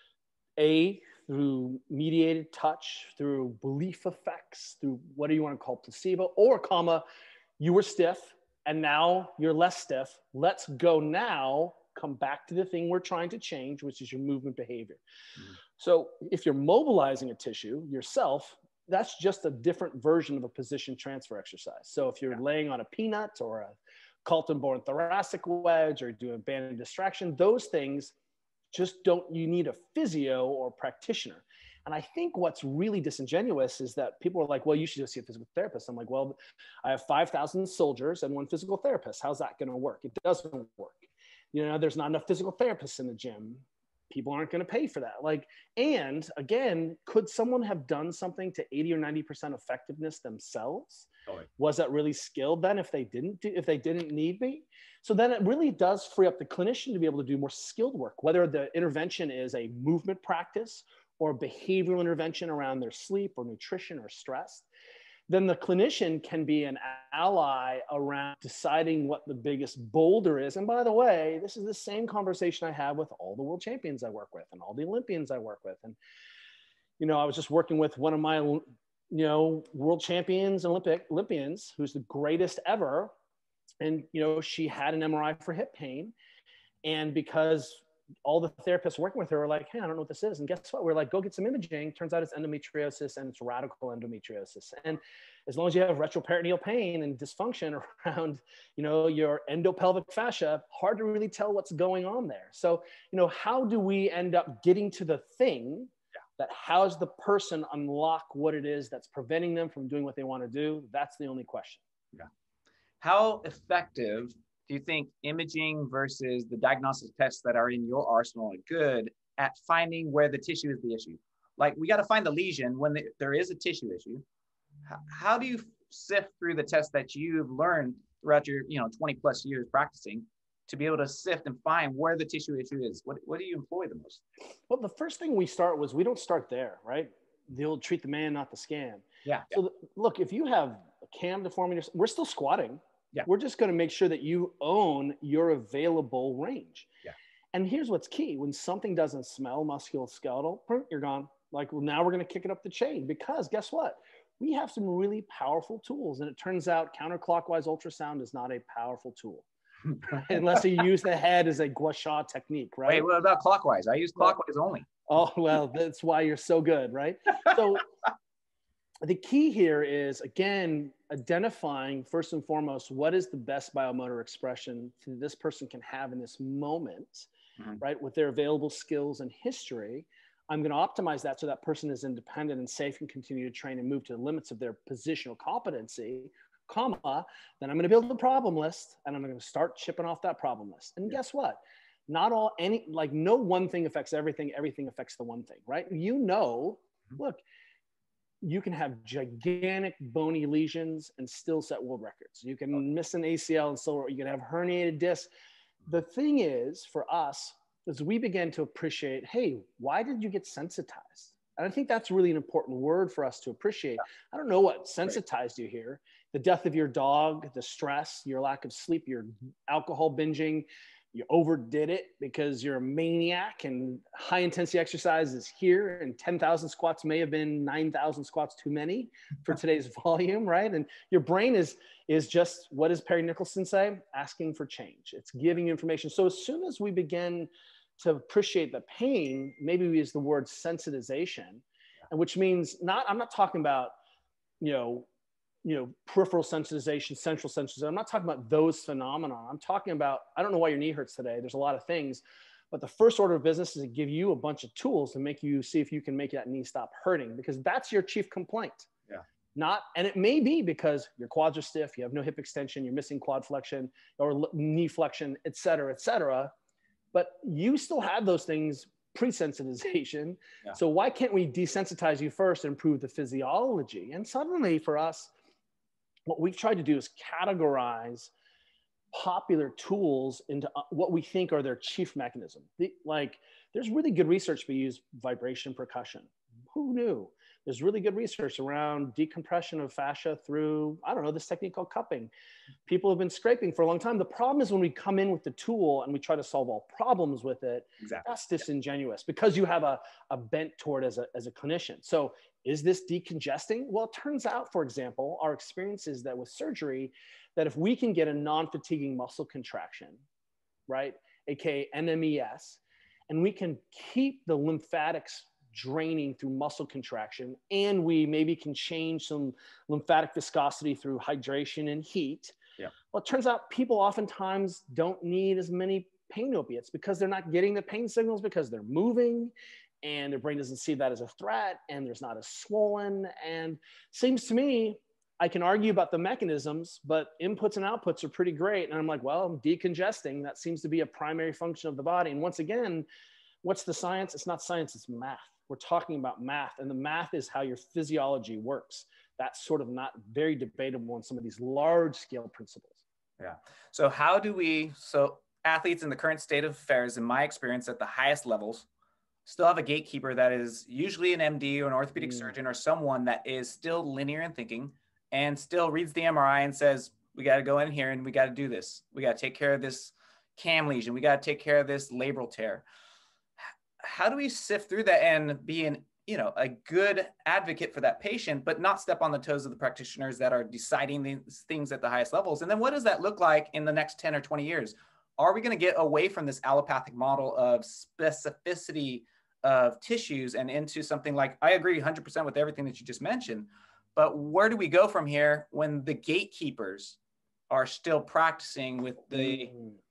through mediated touch, through belief effects, through what do you want to call placebo, or you were stiff and now you're less stiff. Let's go now, come back to the thing we're trying to change, which is your movement behavior. So if you're mobilizing a tissue yourself, that's just a different version of a position transfer exercise. So if you're laying on a peanut or a Colton-born thoracic wedge or doing banded distraction, those things just you need a physio or practitioner. And I think what's really disingenuous is that people are like, well, you should just see a physical therapist. I'm like, well, I have 5,000 soldiers and one physical therapist. How's that going to work? It doesn't work. There's not enough physical therapists in the gym. People aren't going to pay for that. And again, could someone have done something to 80 or 90% effectiveness themselves? Was that really skilled then if they didn't need me? So then it really does free up the clinician to be able to do more skilled work, whether the intervention is a movement practice or behavioral intervention around their sleep or nutrition or stress. Then the clinician can be an ally around deciding what the biggest boulder is. And by the way, this is the same conversation I have with all the world champions I work with and all the Olympians I work with. And, I was just working with one of my, world champions, Olympians, who's the greatest ever. And, she had an MRI for hip pain. And because all the therapists working with her were like, hey, I don't know what this is. And guess what? We're like, go get some imaging. Turns out it's endometriosis and it's radical endometriosis. And as long as you have retroperitoneal pain and dysfunction around, your endopelvic fascia, hard to really tell what's going on there. So, how do we end up getting to the thing that how's the person unlock what it is that's preventing them from doing what they want to do? That's the only question. Yeah. How effective do you think imaging versus the diagnostic tests that are in your arsenal are good at finding where the tissue is the issue? Like, we got to find the lesion when there is a tissue issue. How do you sift through the tests that you've learned throughout your 20 plus years practicing to be able to sift and find where the tissue issue is? What do you employ the most? Well, the first thing we don't start there, right? The old treat the man, not the scan. Yeah. So look, if you have a cam deformity, we're still squatting. Yeah. We're just going to make sure that you own your available range. Yeah. And here's what's key. When something doesn't smell musculoskeletal, you're gone. Like, well, now we're going to kick it up the chain because guess what? We have some really powerful tools. And it turns out counterclockwise ultrasound is not a powerful tool. Unless you use the head as a gua sha technique, right? Wait, what about clockwise? I use clockwise only. Oh, well, that's why you're so good, right? So the key here is, again, identifying first and foremost, what is the best biomotor expression that this person can have in this moment, right? With their available skills and history. I'm going to optimize that so that person is independent and safe and continue to train and move to the limits of their positional competency, comma, then I'm going to build a problem list and I'm going to start chipping off that problem list. And guess what? Not all, like no one thing affects everything. Everything affects the one thing, right? Look, you can have gigantic bony lesions and still set world records. You can miss an ACL and still, you can have herniated discs. The thing is for us, is we began to appreciate, hey, why did you get sensitized? And I think that's really an important word for us to appreciate. I don't know what sensitized you here. The death of your dog, the stress, your lack of sleep, your alcohol binging, you overdid it because you're a maniac and high intensity exercise is here and 10,000 squats may have been 9,000 squats too many for today's volume, right? And your brain is just, what does Perry Nicholson say? Asking for change. It's giving you information. So as soon as we begin to appreciate the pain, maybe we use the word sensitization, and which means I'm not talking about, peripheral sensitization, central sensitization. I'm not talking about those phenomena. I'm talking about, I don't know why your knee hurts today. There's a lot of things, but the first order of business is to give you a bunch of tools to make you see if you can make that knee stop hurting, because that's your chief complaint. And it may be because your quads are stiff, you have no hip extension, you're missing quad flexion or knee flexion, et cetera, but you still have those things pre-sensitization. So why can't we desensitize you first and improve the physiology? And suddenly for us, what we've tried to do is categorize popular tools into what we think are their chief mechanism. There's really good research. We use vibration percussion. Who knew? There's really good research around decompression of fascia through, this technique called cupping. People have been scraping for a long time. The problem is when we come in with the tool and we try to solve all problems with it, that's disingenuous because you have a bent toward as a clinician. So is this decongesting? Well, it turns out, for example, our experience is that with surgery, that if we can get a non-fatiguing muscle contraction, right, aka NMES, and we can keep the lymphatics draining through muscle contraction, and we maybe can change some lymphatic viscosity through hydration and heat. Well, it turns out people oftentimes don't need as many pain opiates because they're not getting the pain signals because they're moving and their brain doesn't see that as a threat and there's not as swollen. And seems to me, I can argue about the mechanisms, but inputs and outputs are pretty great. And I'm like, well, I'm decongesting. That seems to be a primary function of the body. And once again, what's the science? It's not science, it's math. We're talking about math, and the math is how your physiology works. That's sort of not very debatable in some of these large scale principles. So so athletes in the current state of affairs, in my experience at the highest levels, still have a gatekeeper that is usually an MD or an orthopedic surgeon or someone that is still linear in thinking and still reads the MRI and says, we got to go in here and we got to do this. We got to take care of this cam lesion. We got to take care of this labral tear. How do we sift through that and be a good advocate for that patient, but not step on the toes of the practitioners that are deciding these things at the highest levels? And then what does that look like in the next 10 or 20 years? Are we going to get away from this allopathic model of specificity of tissues and into something like, I agree 100% with everything that you just mentioned, but where do we go from here when the gatekeepers are still practicing with the,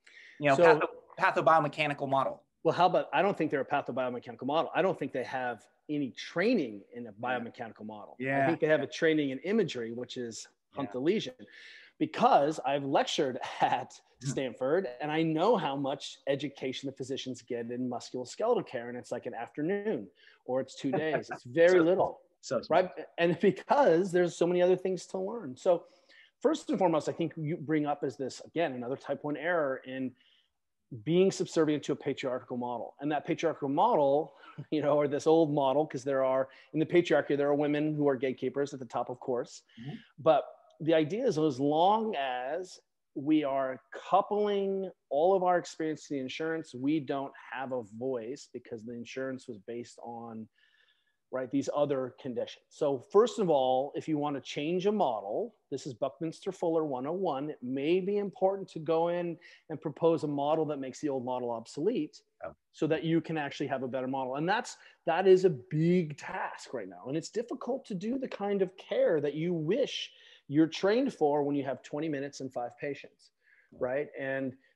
pathobiomechanical model? Well, how about, I don't think they're a pathobiomechanical model. I don't think they have any training in a biomechanical model. I think they have a training in imagery, which is hump the lesion. Because I've lectured at Stanford and I know how much education the physicians get in musculoskeletal care, and it's like an afternoon or it's 2 days. It's very little, right? And because there's so many other things to learn. So first and foremost, I think you bring up is this, again, another type 1 error in being subservient to a patriarchal model. And that patriarchal model, or this old model, because in the patriarchy, there are women who are gatekeepers at the top, of course. But the idea is, as long as we are coupling all of our experience to the insurance, we don't have a voice because the insurance was based on these other conditions. So first of all, if you want to change a model, this is Buckminster Fuller 101, it may be important to go in and propose a model that makes the old model obsolete so that you can actually have a better model. And that is a big task right now. And it's difficult to do the kind of care that you wish you're trained for when you have 20 minutes and 5 patients, right? And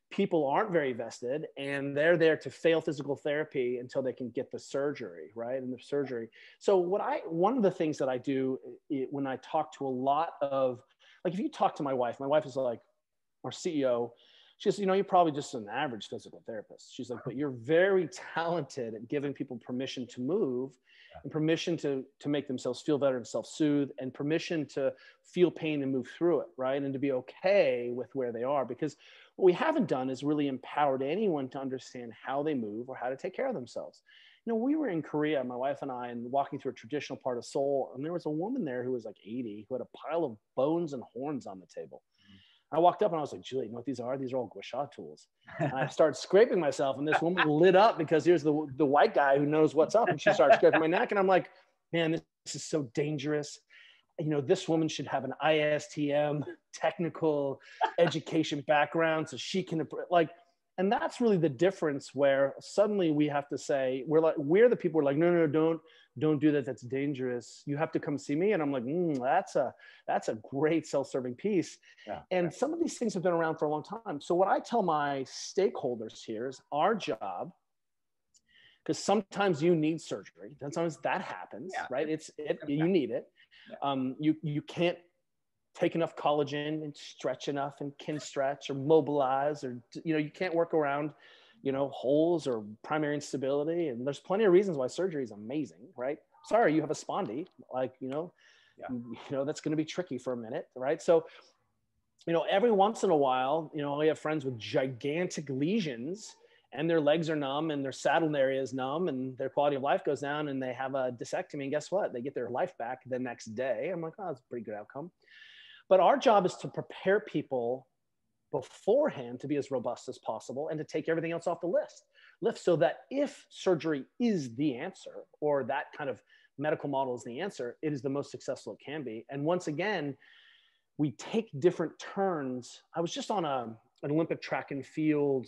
people aren't very vested, and they're there to fail physical therapy until they can get the surgery, right? And the surgery. So one of the things that I do when I talk to a lot of, like, if you talk to my wife is like our CEO, she says, you're probably just an average physical therapist. She's like, but you're very talented at giving people permission to move, and permission to make themselves feel better and self-soothe, and permission to feel pain and move through it, right? And to be okay with where they are. Because what we haven't done is really empowered anyone to understand how they move or how to take care of themselves. We were in Korea, my wife and I, and walking through a traditional part of Seoul, and there was a woman there who was like 80, who had a pile of bones and horns on the table. I walked up and I was like, Julie, you know what these are? These are all gua sha tools. And I started scraping myself, and this woman lit up because here's the white guy who knows what's up. And she started scraping my neck, and I'm like, man, this is so dangerous. This woman should have an ISTM technical education background so she can and that's really the difference, where suddenly we have to say, we're the people who are like, no, don't do that. That's dangerous. You have to come see me. And I'm like, that's a great self-serving piece. Yeah. And some of these things have been around for a long time. So what I tell my stakeholders here is our job, because sometimes you need surgery. Sometimes that happens, right? You need it. Yeah. You can't take enough collagen and stretch enough and can stretch or mobilize, or, you can't work around, holes or primary instability. And there's plenty of reasons why surgery is amazing, right? Sorry, you have a spondy, that's going to be tricky for a minute, right? So, every once in a while, we have friends with gigantic lesions and their legs are numb and their saddle area is numb and their quality of life goes down, and they have a discectomy, and guess what? They get their life back the next day. I'm like, oh, that's a pretty good outcome. But our job is to prepare people beforehand to be as robust as possible and to take everything else off the list, so that if surgery is the answer, or that kind of medical model is the answer, it is the most successful it can be. And once again, we take different turns. I was just on an Olympic track and field,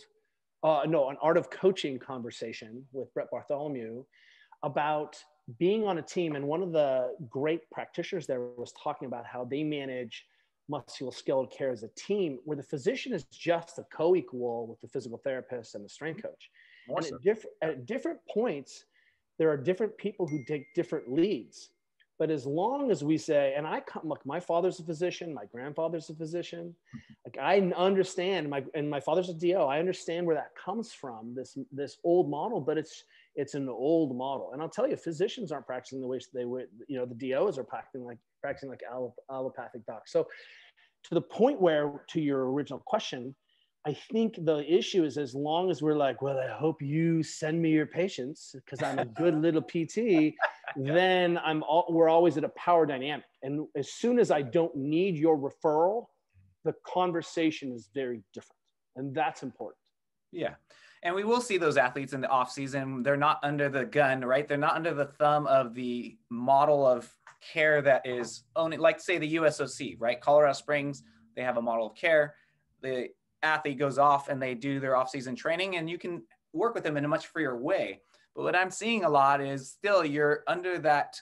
an art of coaching conversation with Brett Bartholomew about being on a team. And one of the great practitioners there was talking about how they manage musculoskeletal care as a team, where the physician is just a co-equal with the physical therapist and the strength coach. Awesome. And at different points, there are different people who take different leads. But as long as we say, and look, my father's a physician, my grandfather's a physician, like I understand, my father's a DO. I understand where that comes from, this old model, but it's an old model. And I'll tell you, physicians aren't practicing the way they would, the DOs are practicing like allopathic docs. So to the point where, to your original question, I think the issue is, as long as we're like, well, I hope you send me your patients because I'm a good little PT, then we're always at a power dynamic. And as soon as I don't need your referral, the conversation is very different. And that's important. Yeah. And we will see those athletes in the off season. They're not under the gun, right? They're not under the thumb of the model of care that is only, like, say, the USOC, right? Colorado Springs, they have a model of care. The athlete goes off and they do their off-season training, and you can work with them in a much freer way. But what I'm seeing a lot is still you're under that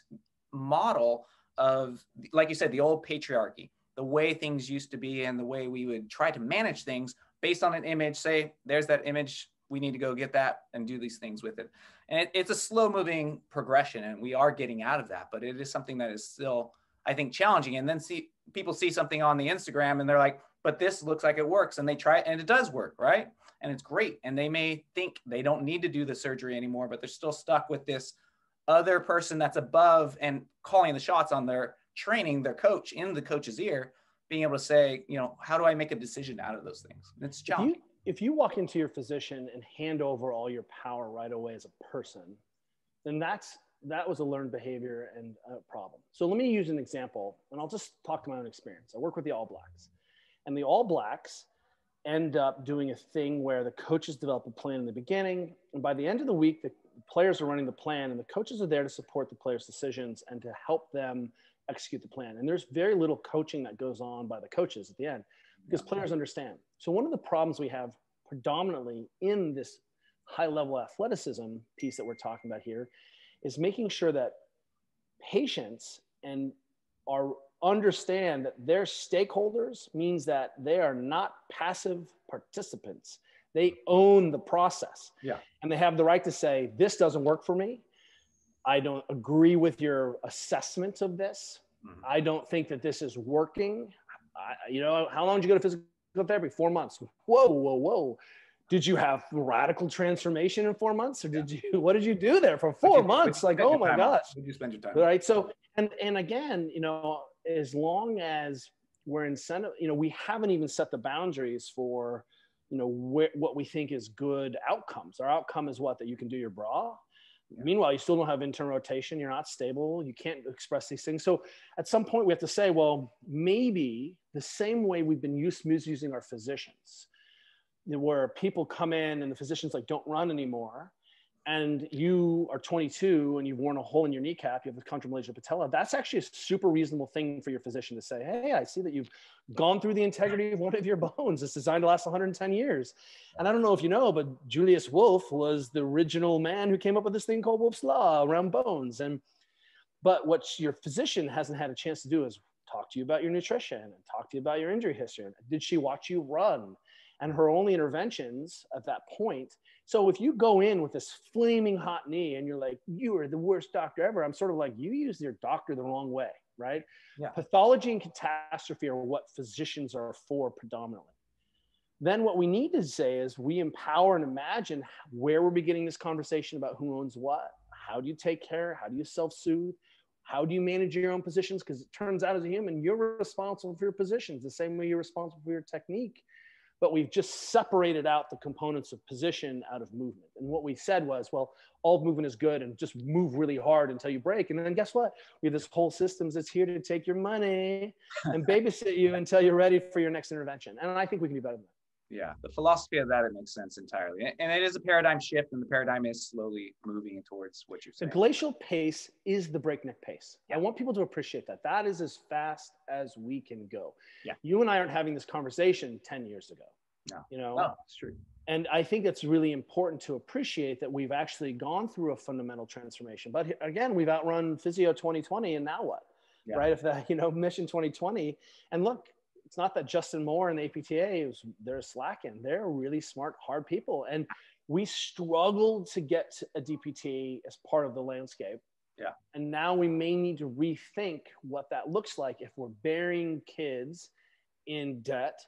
model of, like you said, the old patriarchy, the way things used to be and the way we would try to manage things based on an image. Say, there's that image, we need to go get that and do these things with it. And it's a slow moving progression, and we are getting out of that, but it is something that is still, I think, challenging. And then people see something on the Instagram and they're like, but this looks like it works, and they try it and it does work, right? And it's great. And they may think they don't need to do the surgery anymore, but they're still stuck with this other person that's above and calling the shots on their training, their coach in the coach's ear, being able to say, how do I make a decision out of those things? And it's challenging. If you walk into your physician and hand over all your power right away as a person, then that was a learned behavior and a problem. So let me use an example, and I'll just talk to my own experience. I work with the All Blacks, and the All Blacks end up doing a thing where the coaches develop a plan in the beginning, and by the end of the week, the players are running the plan, and the coaches are there to support the players' decisions and to help them execute the plan. And there's very little coaching that goes on by the coaches at the end, because players understand. So one of the problems we have predominantly in this high-level athleticism piece that we're talking about here is making sure that patients understand that their stakeholders means that they are not passive participants. They own the process. Yeah. And they have the right to say, this doesn't work for me. I don't agree with your assessment of this. Mm-hmm. I don't think that this is working. How long did you go to physical therapy? 4 months. Whoa. Did you have radical transformation in 4 months? Or what did you do there for 4 months? Like, oh my gosh. Did you spend your time? Right. So, and again, as long as we're incentive, we haven't even set the boundaries for, what we think is good outcomes. Our outcome is what? That you can do your bra. Yeah. Meanwhile, you still don't have internal rotation. You're not stable. You can't express these things. So at some point we have to say, well, maybe the same way we've been using our physicians, where people come in and the physician's like, don't run anymore. And you are 22 and you've worn a hole in your kneecap, you have a chondromalacia patella. That's actually a super reasonable thing for your physician to say, hey, I see that you've gone through the integrity of one of your bones. It's designed to last 110 years. And I don't know if you know, but Julius Wolff was the original man who came up with this thing called Wolff's Law around bones. But what your physician hasn't had a chance to do is talk to you about your nutrition and talk to you about your injury history. Did she watch you run? And her only interventions at that point. So if you go in with this flaming hot knee and you're like, you are the worst doctor ever, I'm sort of like, you use your doctor the wrong way, right? Yeah. Pathology and catastrophe are what physicians are for predominantly. Then what we need to say is we empower and imagine where we're beginning this conversation about who owns what. How do you take care? How do you self-soothe? How do you manage your own positions? Because it turns out as a human, you're responsible for your positions the same way you're responsible for your technique. But we've just separated out the components of position out of movement. And what we said was, well, all movement is good and just move really hard until you break. And then guess what? We have this whole systems that's here to take your money and babysit you until you're ready for your next intervention. And I think we can do better than that. Yeah, the philosophy of that, it makes sense entirely. And it is a paradigm shift, and the paradigm is slowly moving towards what you're saying. The glacial pace is the breakneck pace. Yeah. I want people to appreciate that. That is as fast as we can go. Yeah. You and I aren't having this conversation 10 years ago. No, it's true. And I think it's really important to appreciate that we've actually gone through a fundamental transformation. But again, we've outrun Physio 2020, and now what? Yeah. Right? If that, Mission 2020, and look, it's not that Justin Moore and the APTA, they're slacking. They're really smart, hard people. And we struggled to get a DPT as part of the landscape. Yeah. And now we may need to rethink what that looks like if we're burying kids in debt.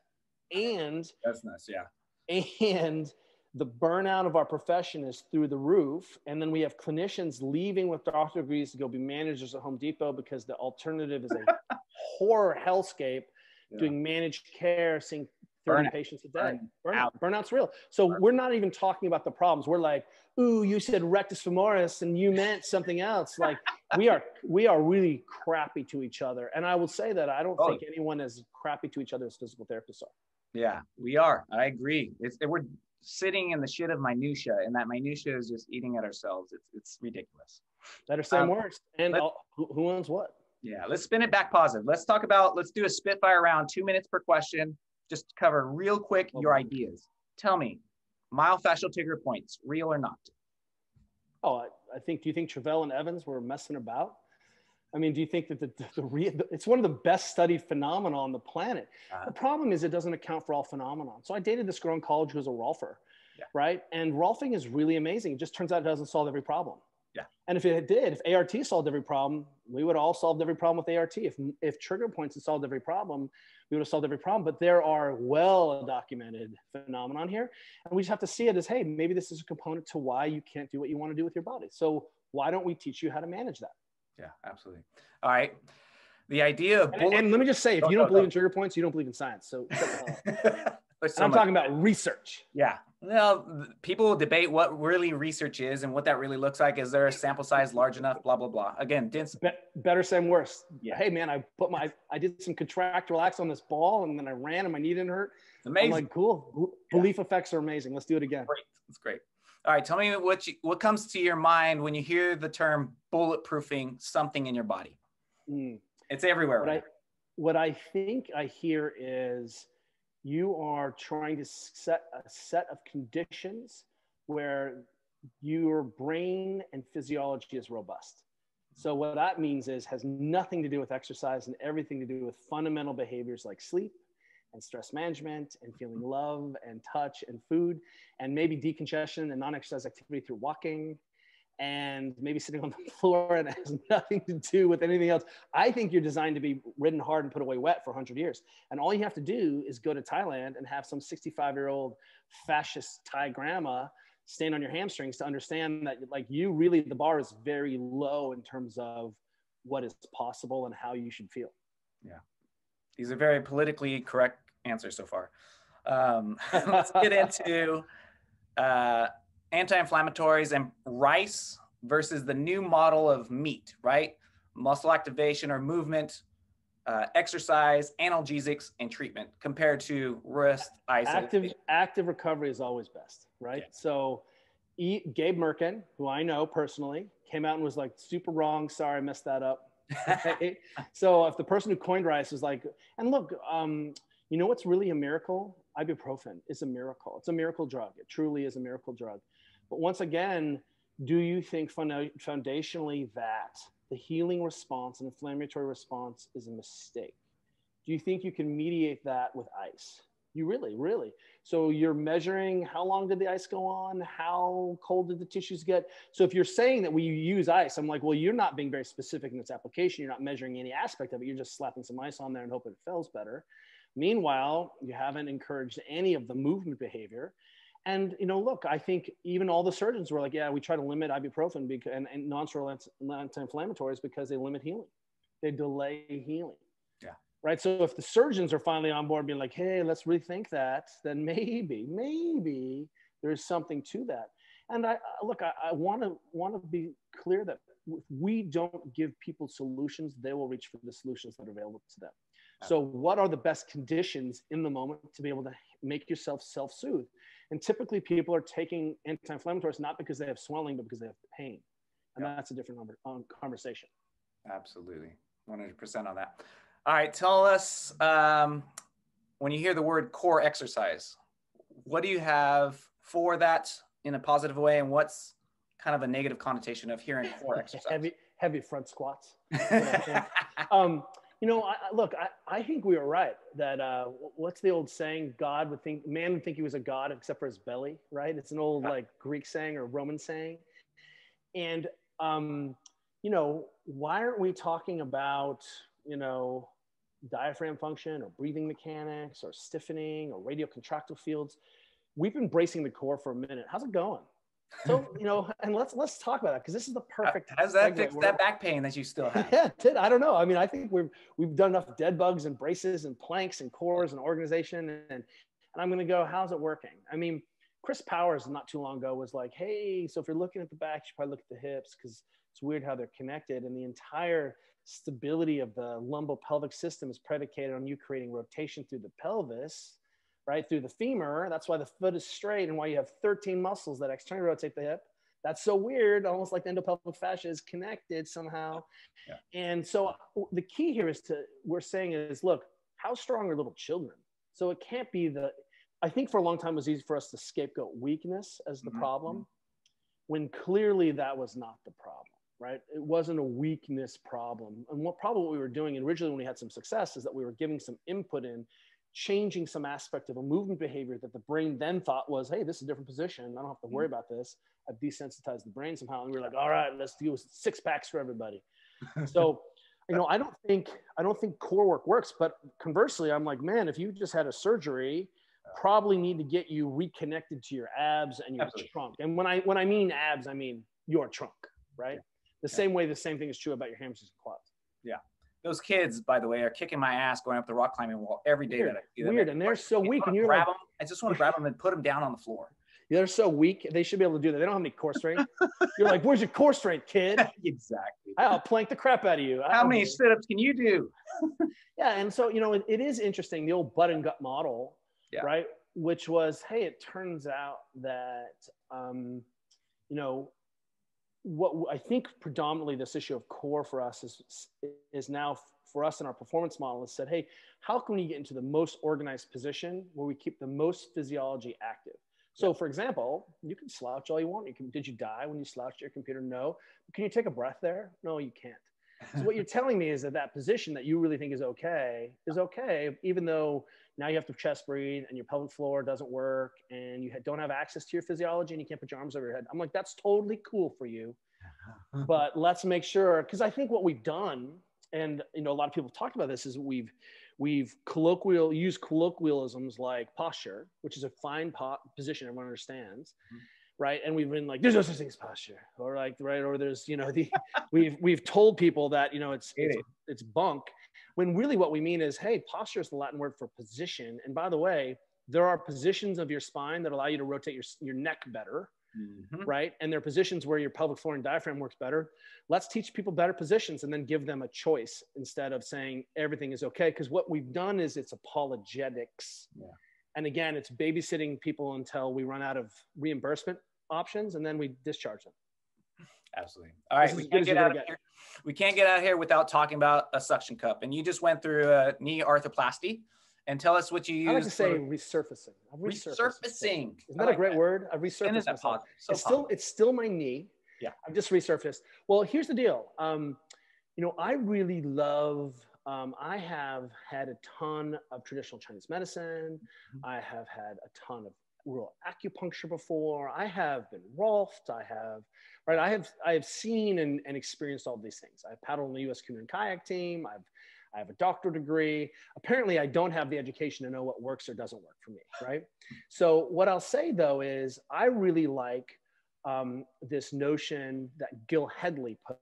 And that's nice, yeah. And the burnout of our profession is through the roof. And then we have clinicians leaving with doctor degrees to go be managers at Home Depot because the alternative is a horror hellscape. Yeah. Doing managed care, seeing 30 patients a day. Burnout's real. So we're not even talking about the problems. We're like, ooh, you said rectus femoris and you meant something else. Like we are really crappy to each other. And I will say that I don't think anyone is crappy to each other as physical therapists are. Yeah, we are. I agree. We're sitting in the shit of minutia, and that minutia is just eating at ourselves. It's ridiculous. Better say words. And who owns what? Yeah, let's spin it back positive. Let's do a spitfire round, 2 minutes per question. Just cover real quick your ideas. Tell me, myofascial trigger points, real or not? Oh, do you think Travell and Evans were messing about? I mean, do you think that it's one of the best studied phenomena on the planet? The problem is it doesn't account for all phenomena. So I dated this girl in college who was a Rolfer, right? And Rolfing is really amazing. It just turns out it doesn't solve every problem. Yeah. And if it did, if ART solved every problem, we would have all solved every problem with ART. If trigger points had solved every problem, we would have solved every problem. But there are well-documented phenomenon here. And we just have to see it as, hey, maybe this is a component to why you can't do what you want to do with your body. So why don't we teach you how to manage that? Yeah, absolutely. All right. The idea of and let me just say, if you don't believe in trigger points, you don't believe in science. So I'm talking about research. Yeah. Well, people debate what really research is and what that really looks like. Is there a sample size large enough? Blah, blah, blah. Again, better, same, worse. Yeah. Hey man, I did some contract relax on this ball and then I ran and my knee didn't hurt. It's amazing. I'm like, cool. Belief effects are amazing. Let's do it again. Great. That's great. All right. Tell me what comes to your mind when you hear the term bulletproofing something in your body. It's everywhere. What I think I hear is you are trying to set a set of conditions where your brain and physiology is robust. So what that means has nothing to do with exercise and everything to do with fundamental behaviors like sleep, and stress management and feeling love and touch and food and maybe decongestion and non-exercise activity through walking and maybe sitting on the floor, and it has nothing to do with anything else. I think you're designed to be ridden hard and put away wet for 100 years. And all you have to do is go to Thailand and have some 65-year-old fascist Thai grandma stand on your hamstrings to understand that, like, you really, the bar is very low in terms of what is possible and how you should feel. Yeah. These are very politically correct answers so far. Let's get into anti-inflammatories and rice versus the new model of meat, right? Muscle activation or movement, exercise, analgesics, and treatment compared to rest, ice. Active recovery is always best, right? Yeah. So Gabe Merkin, who I know personally, came out and was like, super wrong. Sorry, I messed that up. Right? So if the person who coined rice is like, and look, you know what's really a miracle? Ibuprofen is a miracle. It's a miracle drug. It truly is a miracle drug. But once again, do you think foundationally that the healing response and inflammatory response is a mistake? Do you think you can mediate that with ice? You really? So you're measuring how long did the ice go on? How cold did the tissues get? So if you're saying that we use ice, I'm like, well, you're not being very specific in its application. You're not measuring any aspect of it. You're just slapping some ice on there and hoping it feels better. Meanwhile, you haven't encouraged any of the movement behavior. And, you know, look, I think even all the surgeons were like, yeah, we try to limit ibuprofen and non-steroidal anti-inflammatories because they limit healing. They delay healing. Yeah. Right. So if the surgeons are finally on board being like, hey, let's rethink that, then maybe there's something to that. And I want to be clear that if we don't give people solutions, they will reach for the solutions that are available to them. So what are the best conditions in the moment to be able to make yourself self-soothe? And typically people are taking anti-inflammatories not because they have swelling, but because they have pain. And that's a different conversation. Absolutely. 100% on that. All right. Tell us, when you hear the word core exercise, what do you have for that in a positive way? And what's kind of a negative connotation of hearing core exercise? Heavy front squats. You know, I think we were right that what's the old saying? Man would think he was a god except for his belly, right? It's an old like Greek saying or Roman saying. And, you know, why aren't we talking about, you know, diaphragm function or breathing mechanics or stiffening or radial contractile fields? We've been bracing the core for a minute. How's it going? So, you know, and let's talk about that because this is the perfect. How's that fix that back pain that you still have? Yeah, I don't know. I mean, I think we've done enough dead bugs and braces and planks and cores and organization, and I'm going to go, how's it working? I mean, Chris Powers not too long ago was like, hey, so if you're looking at the back, you should probably look at the hips because it's weird how they're connected, and the entire stability of the lumbopelvic system is predicated on you creating rotation through the pelvis. Right through the femur. That's why the foot is straight and why you have 13 muscles that externally rotate the hip. That's so weird, almost like the endopelvic fascia is connected somehow. Yeah. And so the key here we're saying is, look, how strong are little children? So it can't be I think for a long time it was easy for us to scapegoat weakness as the problem, when clearly that was not the problem, right? It wasn't a weakness problem. And what we were doing originally when we had some success is that we were giving some input in, changing some aspect of a movement behavior that the brain then thought was, hey, this is a different position. I don't have to worry about this. I've desensitized the brain somehow. And we were like, all right, let's do 6 packs for everybody. So, you know, I don't think core work works, but conversely, I'm like, man, if you just had a surgery, probably need to get you reconnected to your abs and your trunk. And when I mean abs, I mean your trunk, right? Yeah. The same thing is true about your hamstrings and quads. Yeah. Those kids, by the way, are kicking my ass going up the rock climbing wall every day. That I see them. Weird, and they're so weak. And you're like, I just want to grab them and put them down on the floor. They're so weak. They should be able to do that. They don't have any core strength. You're like, where's your core strength, kid? Exactly. I'll plank the crap out of you. How many sit-ups can you do? Yeah, and so, you know, it is interesting, the old butt and gut model, right? Which was, hey, it turns out that, you know, what I think predominantly this issue of core for us is now for us in our performance model is said, hey, how can we get into the most organized position where we keep the most physiology active? So for example, you can slouch all you want. Did you die when you slouched at your computer? No. Can you take a breath there? No, you can't. So what you're telling me is that that position that you really think is okay, even though now you have to chest breathe and your pelvic floor doesn't work and you don't have access to your physiology and you can't put your arms over your head. I'm like, that's totally cool for you. But let's make sure, because I think what we've done, and you know, a lot of people talked about this, is we've used colloquialisms like posture, which is a fine position everyone understands, right? And we've been like, there's no such thing as posture, or like, right, or there's, you know, we've told people that, you know, it's bunk, when really what we mean is, hey, posture is the Latin word for position. And by the way, there are positions of your spine that allow you to rotate your neck better. Right. And there are positions where your pelvic floor and diaphragm works better. Let's teach people better positions and then give them a choice instead of saying everything is okay. Because what we've done is it's apologetics. Yeah. And again, it's babysitting people until we run out of reimbursement options and then we discharge them. Absolutely. All right. We can't get out of here without talking about a suction cup. And you just went through a knee arthroplasty. And tell us what you use. I like to say resurfacing. Resurfacing. Isn't that a great word? I've resurfaced myself. It's still my knee. Yeah. I've just resurfaced. Well, here's the deal. You know, I really love, I have had a ton of traditional Chinese medicine. I have had a ton of rural acupuncture before. I have been Rolfed. I have seen and experienced all these things. I've paddled on the U.S. canoe and kayak team. I have a doctorate degree. Apparently, I don't have the education to know what works or doesn't work for me, right? So what I'll say, though, is I really like this notion that Gil Headley put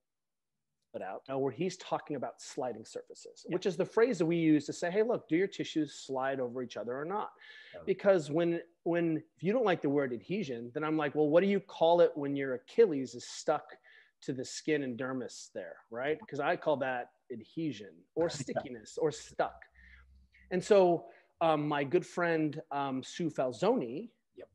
out, where he's talking about sliding surfaces, which is the phrase that we use to say, hey, look, do your tissues slide over each other or not? Because when if you don't like the word adhesion, then I'm like, well, what do you call it when your Achilles is stuck to the skin and dermis there, right? Because I call that adhesion or stickiness or stuck. And so my good friend Sue Falzoni,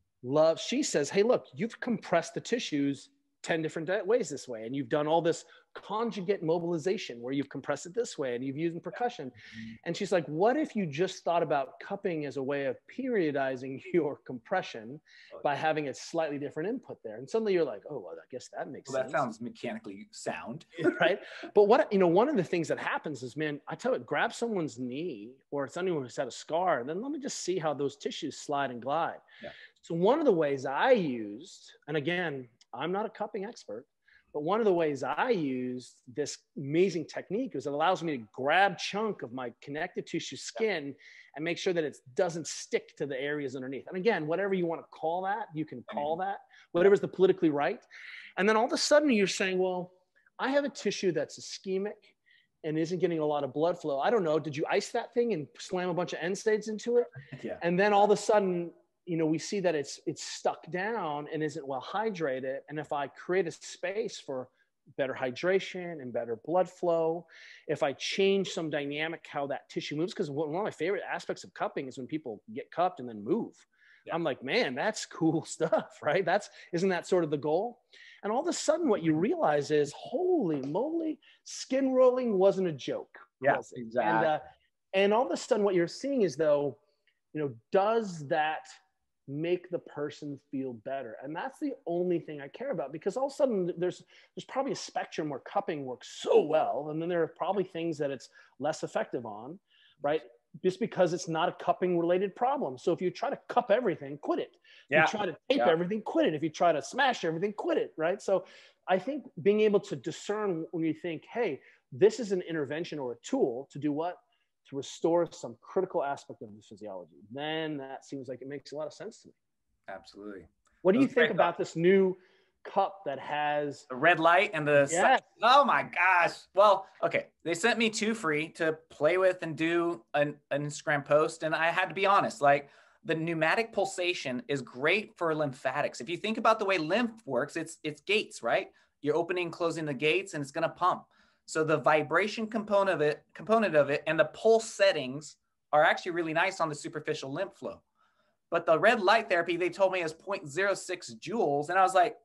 she says, hey, look, you've compressed the tissues 10 different ways this way, and you've done all this conjugate mobilization where you've compressed it this way and you've used percussion. And she's like, what if you just thought about cupping as a way of periodizing your compression by having a slightly different input there? And suddenly you're like, oh, well, I guess that makes sense. That sounds mechanically sound. Right. But one of the things that happens is, man, I tell you, grab someone's knee or it's anyone who's had a scar, and then let me just see how those tissues slide and glide. Yeah. So one of the ways I used, and again, I'm not a cupping expert, but one of the ways I used this amazing technique is it allows me to grab chunk of my connective tissue skin and make sure that it doesn't stick to the areas underneath. And again, whatever you want to call that, you can call that, whatever's the politically right. And then all of a sudden you're saying, well, I have a tissue that's ischemic and isn't getting a lot of blood flow. I don't know. Did you ice that thing and slam a bunch of NSAIDs into it? Yeah. And then all of a sudden, you know, we see that it's stuck down and isn't well hydrated. And if I create a space for better hydration and better blood flow, if I change some dynamic how that tissue moves, because one of my favorite aspects of cupping is when people get cupped and then move. Yeah. I'm like, man, that's cool stuff, right? Isn't that sort of the goal? And all of a sudden what you realize is, holy moly, skin rolling wasn't a joke. Yeah, exactly. And all of a sudden what you're seeing is, though, you know, does that make the person feel better? And that's the only thing I care about, because all of a sudden there's probably a spectrum where cupping works so well, and then there are probably things that it's less effective on, right? Just because it's not a cupping related problem. So if you try to cup everything, quit it. If you try to tape everything, quit it. If you try to smash everything, quit it, right? So I think being able to discern when you think, hey, this is an intervention or a tool to do what? To restore some critical aspect of the physiology, then that seems like it makes a lot of sense to me. Absolutely. What do you think about this new cup that has the red light and the oh my gosh. Well, okay, they sent me 2 free to play with and do an Instagram post, and I had to be honest, like, the pneumatic pulsation is great for lymphatics. If you think about the way lymph works, it's gates, right? You're opening, closing the gates, and it's going to pump. So the vibration component of it and the pulse settings are actually really nice on the superficial lymph flow. But the red light therapy, they told me, is 0.06 joules. And I was like,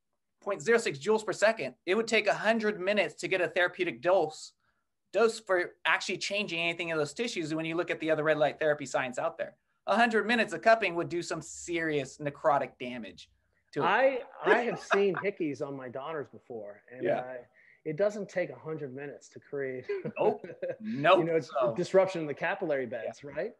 0.06 joules per second. It would take 100 minutes to get a therapeutic dose for actually changing anything in those tissues. When you look at the other red light therapy science out there, 100 minutes of cupping would do some serious necrotic damage to it. I have seen hickeys on my daughters before. And it doesn't take 100 minutes to create, Nope. Nope. disruption in the capillary beds, right?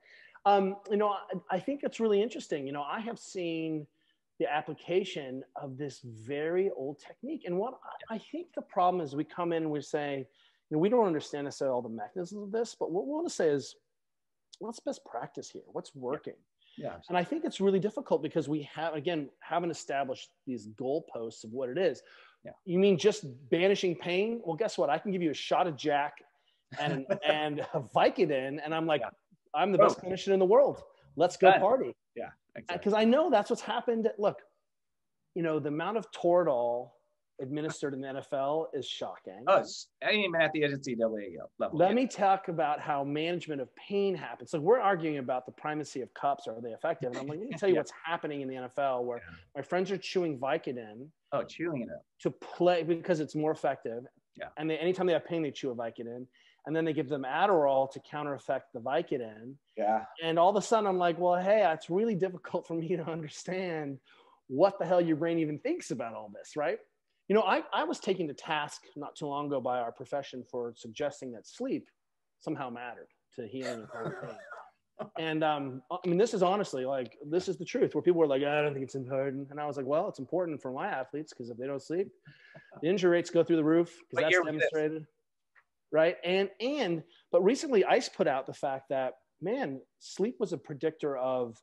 I think it's really interesting. I have seen the application of this very old technique. And what I think the problem is, we come in and we say, we don't understand necessarily all the mechanisms of this, but what we want to say is, what's best practice here? What's working? Yeah. And I think it's really difficult because we haven't established these goalposts of what it is. Yeah. You mean just banishing pain? Well, guess what? I can give you a shot of Jack and a Vicodin, and I'm like, I'm the best clinician in the world. Let's go party. Yeah, exactly. Because I know that's what's happened. Look, the amount of Toradol administered in the NFL is shocking. Oh, I ain't even at the NCAA level. Let me talk about how management of pain happens. So we're arguing about the primacy of cups. Are they effective? And I'm like, let me tell you what's happening in the NFL, where my friends are chewing Vicodin. Oh, chewing it up. To play, because it's more effective. Yeah. And anytime they have pain, they chew a Vicodin. And then they give them Adderall to counter effect the Vicodin. Yeah. And all of a sudden I'm like, well, hey, it's really difficult for me to understand what the hell your brain even thinks about all this, right? I was taken to task not too long ago by our profession for suggesting that sleep somehow mattered to healing and chronic pain. And this is honestly, this is the truth, where people were like, I don't think it's important. And I was like, well, it's important for my athletes, because if they don't sleep, the injury rates go through the roof, because that's demonstrated. Right. But recently ICE put out the fact that, man, sleep was a predictor of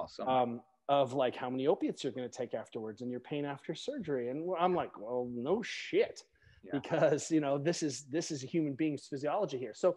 like how many opiates you're going to take afterwards and your pain after surgery. And I'm like, well, no shit, because, this is a human being's physiology here. So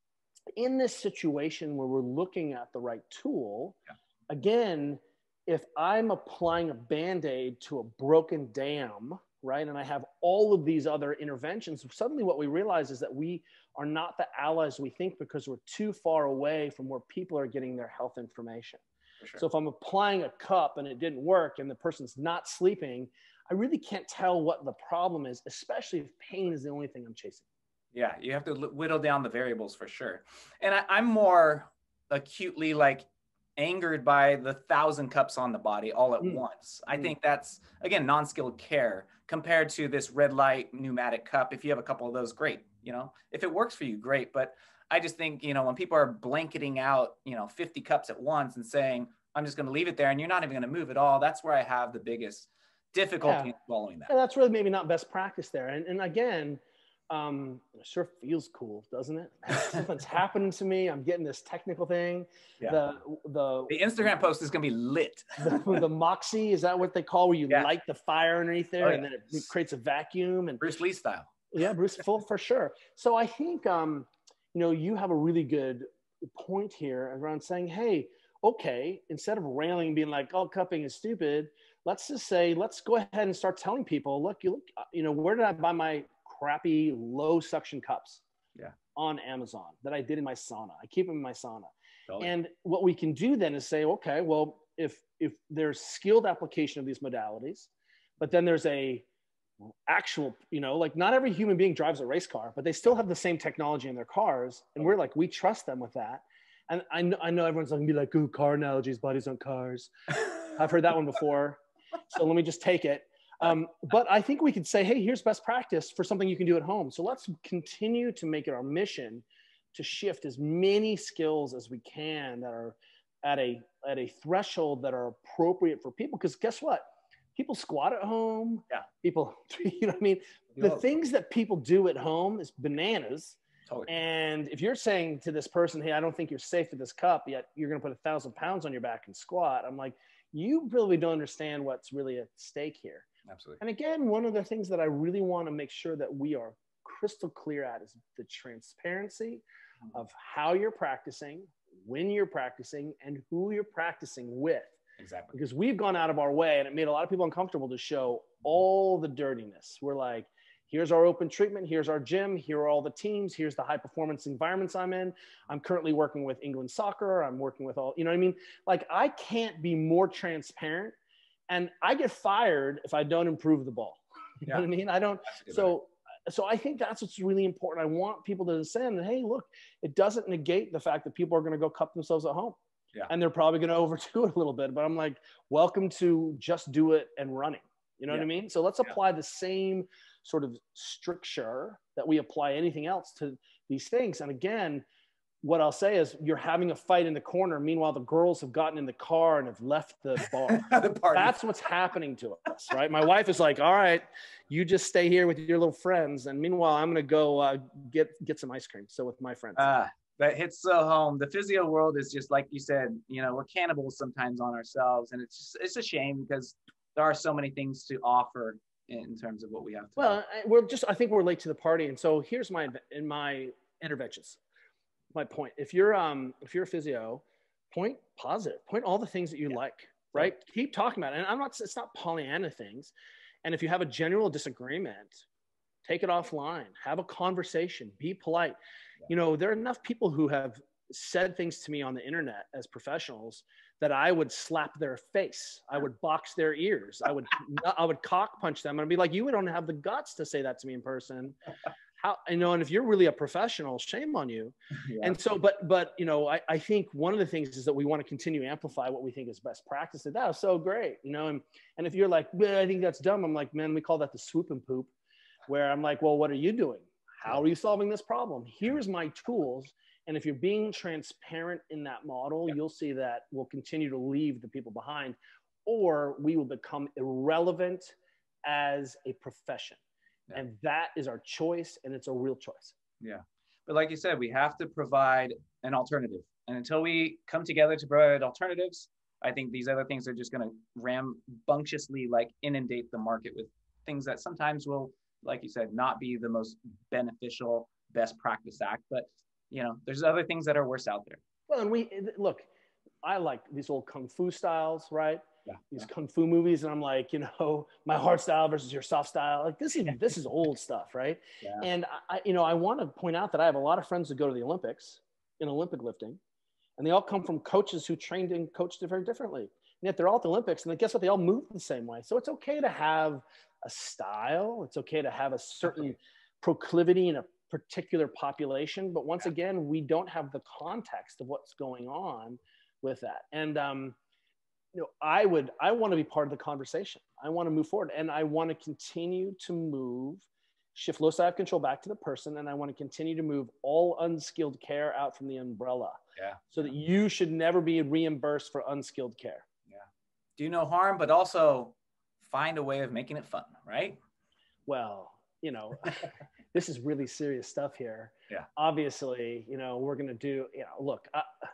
in this situation where we're looking at the right tool, again, if I'm applying a Band-Aid to a broken dam, right, and I have all of these other interventions, suddenly what we realize is that we are not the allies we think, because we're too far away from where people are getting their health information. Sure. So if I'm applying a cup and it didn't work and the person's not sleeping, I really can't tell what the problem is, especially if pain is the only thing I'm chasing. Yeah, you have to whittle down the variables for sure. And I'm more acutely angered by the 1,000 cups on the body all at once. I think that's, again, non-skilled care compared to this red light pneumatic cup. If you have a couple of those, great. If it works for you, great. But I just think, when people are blanketing out, 50 cups at once and saying, I'm just going to leave it there and you're not even going to move at all, that's where I have the biggest difficulty in following that. And that's really maybe not best practice there. And again, it sure feels cool, doesn't it? Something's happening to me. I'm getting this technical thing. Yeah. The Instagram post is going to be lit. the Moxie, is that what they call, where you light the fire underneath there and then it creates a vacuum, and Bruce Lee style. Yeah, Bruce, for sure. So I think, you have a really good point here around saying, hey, okay, instead of railing and being like, oh, cupping is stupid, let's just say, let's go ahead and start telling people, look, where did I buy my crappy low suction cups? On Amazon that I did in my sauna. I keep them in my sauna. Totally. And what we can do then is say, okay, well, if there's skilled application of these modalities, but then there's a actual, not every human being drives a race car, but they still have the same technology in their cars. And we're like, we trust them with that. And I know everyone's going to be like, ooh, car analogies, bodies on cars. I've heard that one before. So let me just take it. But I think we could say, hey, here's best practice for something you can do at home. So let's continue to make it our mission to shift as many skills as we can that are at a threshold that are appropriate for people. Because guess what? People squat at home. Yeah. People, what I mean? The things that people do at home is bananas. Totally. And if you're saying to this person, hey, I don't think you're safe with this cup, yet you're going to put 1,000 pounds on your back and squat, I'm like, you really don't understand what's really at stake here. Absolutely. And again, one of the things that I really want to make sure that we are crystal clear at is the transparency of how you're practicing, when you're practicing, and who you're practicing with. Exactly. Because we've gone out of our way, and it made a lot of people uncomfortable to show all the dirtiness. We're like, here's our open treatment, here's our gym, here are all the teams, here's the high performance environments I'm in. I'm currently working with England soccer. I'm working with all, Like, I can't be more transparent, and I get fired if I don't improve the ball. You know what I mean? I don't. So I think that's what's really important. I want people to understand that, hey, look, it doesn't negate the fact that people are going to go cup themselves at home. Yeah. And they're probably going to overdo it a little bit, but I'm like, welcome to just do it and running. You know what I mean? So let's apply the same sort of stricture that we apply anything else to these things. And again, what I'll say is you're having a fight in the corner. Meanwhile, the girls have gotten in the car and have left the bar. That's what's happening to us, right? My wife is like, all right, you just stay here with your little friends. And meanwhile, I'm going to go get some ice cream. So with my friends. That hits so home. The physio world is just like you said, we're cannibals sometimes on ourselves. And it's a shame because there are so many things to offer in terms of what we have to do. I think we're late to the party. And so here's my interventions. My point. If you're a physio, point positive, point all the things that you like, right? Keep talking about it. And it's not Pollyanna things. And if you have a general disagreement, take it offline, have a conversation, be polite. There are enough people who have said things to me on the internet as professionals that I would slap their face. I would box their ears. I would cock punch them and be like, you don't have the guts to say that to me in person. And if you're really a professional, shame on you. Yeah. And so, but I think one of the things is that we want to continue to amplify what we think is best practice. And that was so great, and if you're like, well, I think that's dumb. I'm like, man, we call that the swoop and poop, where I'm like, well, what are you doing? How are you solving this problem? Here's my tools. And if you're being transparent in that model, you'll see that we'll continue to leave the people behind, or we will become irrelevant as a profession. Yeah. And that is our choice, and it's a real choice. Yeah. But like you said, we have to provide an alternative. And until we come together to provide alternatives, I think these other things are just going to rambunctiously inundate the market with things that sometimes will, like you said, not be the most beneficial best practice act. But, there's other things that are worse out there. Well, and I like these old Kung Fu styles, right? Yeah, these Kung Fu movies. And I'm like, my hard style versus your soft style. Like this is old stuff. Right. Yeah. And I want to point out that I have a lot of friends that go to the Olympics in Olympic lifting, and they all come from coaches who trained and coached it very differently. And yet they're all at the Olympics, and then guess what? They all move the same way. So it's okay to have a style. It's okay to have a certain proclivity in a particular population. But once again, we don't have the context of what's going on with that. And, I want to be part of the conversation. I want to move forward, and I want to continue to shift low side of control back to the person. And I want to continue to move all unskilled care out from the umbrella. Yeah. So that you should never be reimbursed for unskilled care. Yeah. Do no harm, but also find a way of making it fun, right? Well, this is really serious stuff here. Yeah. Obviously, we're going to do, look,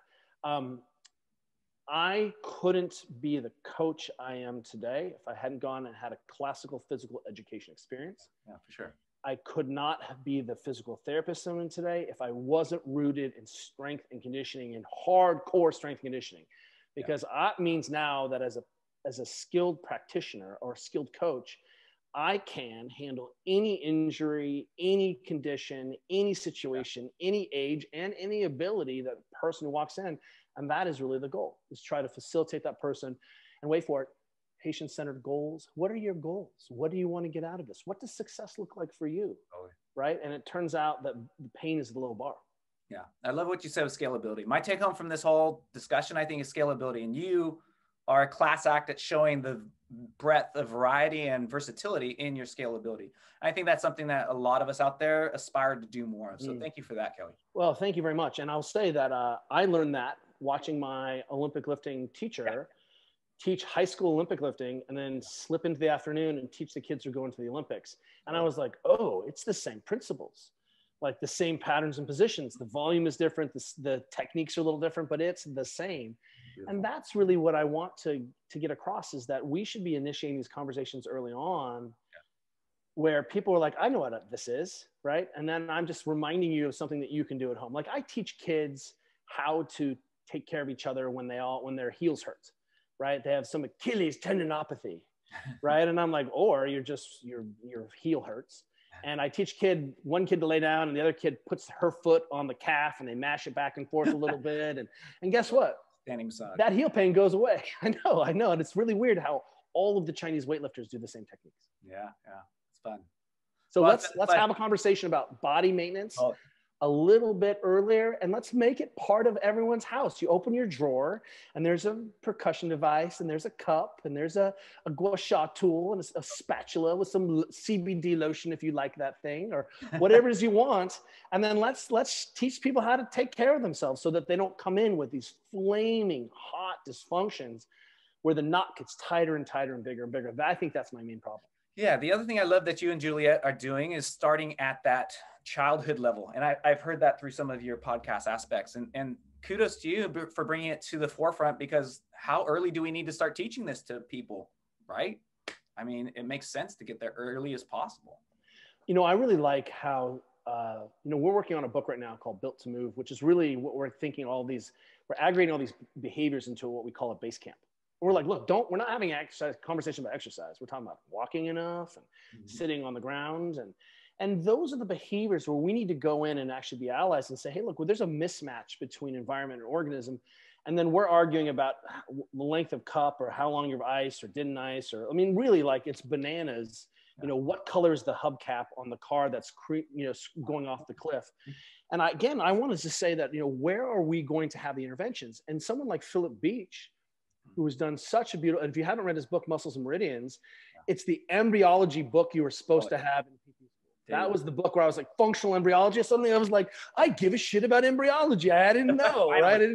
I couldn't be the coach I am today if I hadn't gone and had a classical physical education experience. Yeah, for sure. I could not be the physical therapist I'm in today if I wasn't rooted in strength and conditioning and hardcore strength and conditioning, because that means now that as a skilled practitioner or skilled coach, I can handle any injury, any condition, any situation, any age, and any ability that the person who walks in. And that is really the goal, is try to facilitate that person. And wait for it, patient-centered goals. What are your goals? What do you want to get out of this? What does success look like for you? Oh, right? And it turns out that the pain is the low bar. Yeah. I love what you said with scalability. My take home from this whole discussion, I think, is scalability. And you are a class act at showing the breadth of variety and versatility in your scalability. I think that's something that a lot of us out there aspire to do more of. So thank you for that, Kelly. Well, thank you very much. And I'll say that I learned that watching my Olympic lifting teacher teach high school Olympic lifting, and then slip into the afternoon and teach the kids who are going to the Olympics. And I was like, oh, it's the same principles, like the same patterns and positions. The volume is different. The techniques are a little different, but it's the same. Beautiful. And that's really what I want to get across, is that we should be initiating these conversations early on where people are like, I know what this is, right? And then I'm just reminding you of something that you can do at home. Like I teach kids how to take care of each other when their heels hurt, right? They have some Achilles tendinopathy, right? And I'm like, or your heel hurts. And I teach one kid to lay down, and the other kid puts her foot on the calf, and they mash it back and forth a little bit. And guess what? Standing massage. That heel pain goes away. I know. And it's really weird how all of the Chinese weightlifters do the same techniques. Yeah. It's fun. So let's have a conversation about body maintenance. a little bit earlier, and let's make it part of everyone's house. You open your drawer and there's a percussion device and there's a cup and there's a gua sha tool and a spatula with some CBD lotion if you like that thing, or whatever it is you want. And then let's teach people how to take care of themselves so that they don't come in with these flaming hot dysfunctions where the knot gets tighter and tighter and bigger and bigger. I think that's my main problem. Yeah, the other thing I love that you and Juliet are doing is starting at that childhood level. And I've heard that through some of your podcast aspects. And kudos to you for bringing it to the forefront, because how early do we need to start teaching this to people, right? I mean, it makes sense to get there early as possible. You know, I really like how, you know, we're working on a book right now called Built to Move, which is really what we're thinking we're aggregating all these behaviors into what we call a base camp. We're like, look, we're not having a conversation about exercise. We're talking about walking enough and sitting on the ground. And those are the behaviors where we need to go in and actually be allies and say, hey, look, well, there's a mismatch between environment and organism. And then we're arguing about the length of cup or how long you've iced or didn't ice, or, I mean, really, like, it's bananas. You know, what color is the hubcap on the car that's, going off the cliff? And I wanted to say that, you know, where are we going to have the interventions? And someone like Philip Beach, who has done such a beautiful, and if you haven't read his book, Muscles and Meridians, it's the embryology book you were supposed to have in PT school. That was the book where I was like, functional embryology. Suddenly I was like, I give a shit about embryology. I didn't know, right?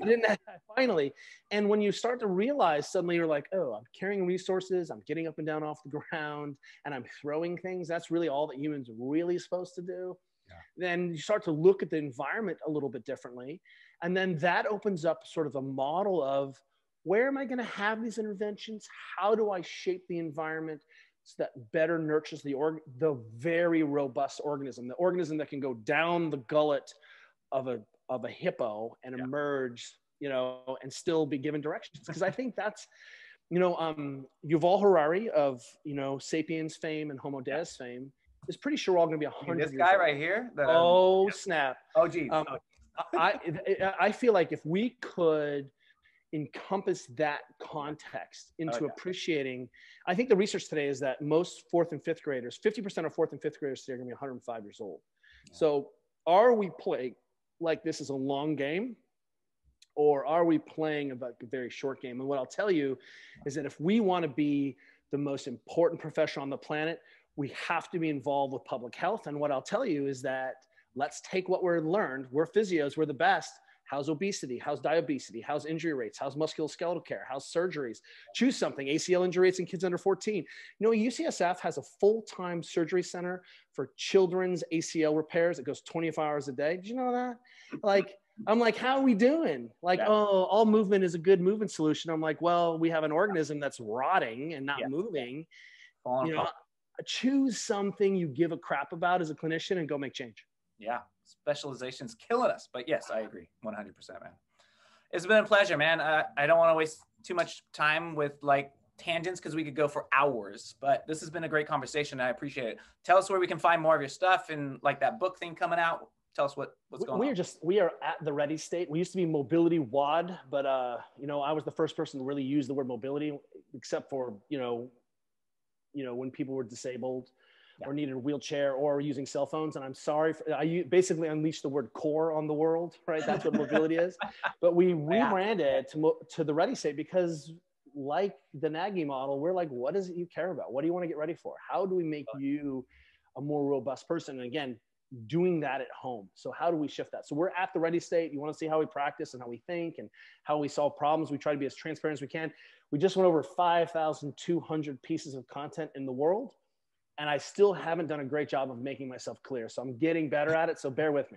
Finally. And when you start to realize, suddenly you're like, oh, I'm carrying resources, I'm getting up and down off the ground, and I'm throwing things. That's really all that humans are really supposed to do. Yeah. Then you start to look at the environment a little bit differently. And then that opens up sort of a model of, where am I going to have these interventions? How do I shape the environment so that better nurtures the very robust organism, the organism that can go down the gullet of a hippo and emerge, you know, and still be given directions? Because I think that's, you know, Yuval Harari of, you know, Sapiens fame and Homo Deus fame is pretty sure we're all going to be 100 This guy right here? Snap. Oh, geez. I feel like if we could encompass that context into appreciating, I think the research today is that most 4th and 5th graders, 50% of 4th and 5th graders today are going to be 105 years old. Yeah. So are we playing like this is a long game, or are we playing a very short game? And what I'll tell you is that if we want to be the most important profession on the planet, we have to be involved with public health. And what I'll tell you is that let's take what we're learned. We're physios, we're the best. How's obesity? How's diabetes? How's injury rates? How's musculoskeletal care? How's surgeries? Choose something. ACL injury rates in kids under 14. You know, UCSF has a full-time surgery center for children's ACL repairs. It goes 24 hours a day. Did you know that? Like, I'm like, how are we doing? Like, oh, all movement is a good movement solution. I'm like, well, we have an organism that's rotting and not moving. You know, choose something you give a crap about as a clinician and go make change. Yeah. Specialization's killing us, but yes, I agree 100%, man. It's been a pleasure, man. I don't want to waste too much time with like tangents because we could go for hours, but this has been a great conversation. I appreciate it. Tell us where we can find more of your stuff and like that book thing coming out. Tell us what's going on. We are at the ready state. We used to be Mobility WOD, but you know, I was the first person to really use the word mobility, except for, you know, when people were disabled or needed a wheelchair or using cell phones. And I'm sorry, I basically unleashed the word core on the world, right? That's what mobility is. But we rebranded to the ready state because, like the Nagy model, we're like, what is it you care about? What do you want to get ready for? How do we make you a more robust person? And again, doing that at home. So how do we shift that? So we're at the ready state. You want to see how we practice and how we think and how we solve problems. We try to be as transparent as we can. We just went over 5,200 pieces of content in the world. And I still haven't done a great job of making myself clear. So I'm getting better at it. So bear with me.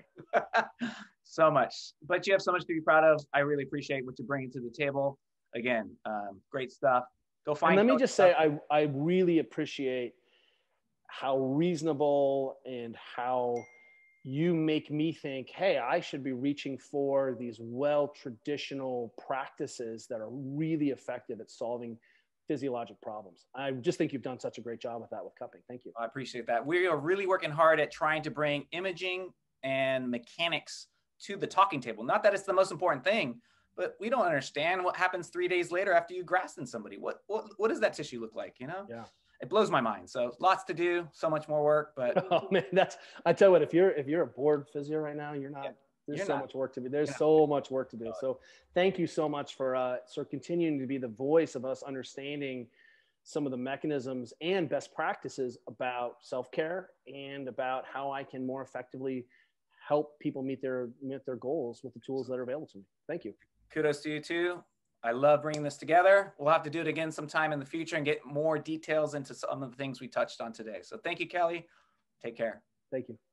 So much. But you have so much to be proud of. I really appreciate what you're bringing to the table. Again, great stuff. Go find. And let me just say, I really appreciate how reasonable and how you make me think, hey, I should be reaching for these traditional practices that are really effective at solving physiologic problems. I just think you've done such a great job with that with cupping. Thank you. I appreciate that. We are really working hard at trying to bring imaging and mechanics to the talking table. Not that it's the most important thing, but we don't understand what happens 3 days later after you grafted somebody. What does that tissue look like, you know? Yeah. it blows my mind. So lots to do, so much more work, but oh man, I tell you what, if you're a bored physio right now, you're not. There's so much work to do. There's so much work to do. So thank you so much for sort of continuing to be the voice of us understanding some of the mechanisms and best practices about self-care and about how I can more effectively help people meet their goals with the tools that are available to me. Thank you. Kudos to you too. I love bringing this together. We'll have to do it again sometime in the future and get more details into some of the things we touched on today. So thank you, Kelly. Take care. Thank you.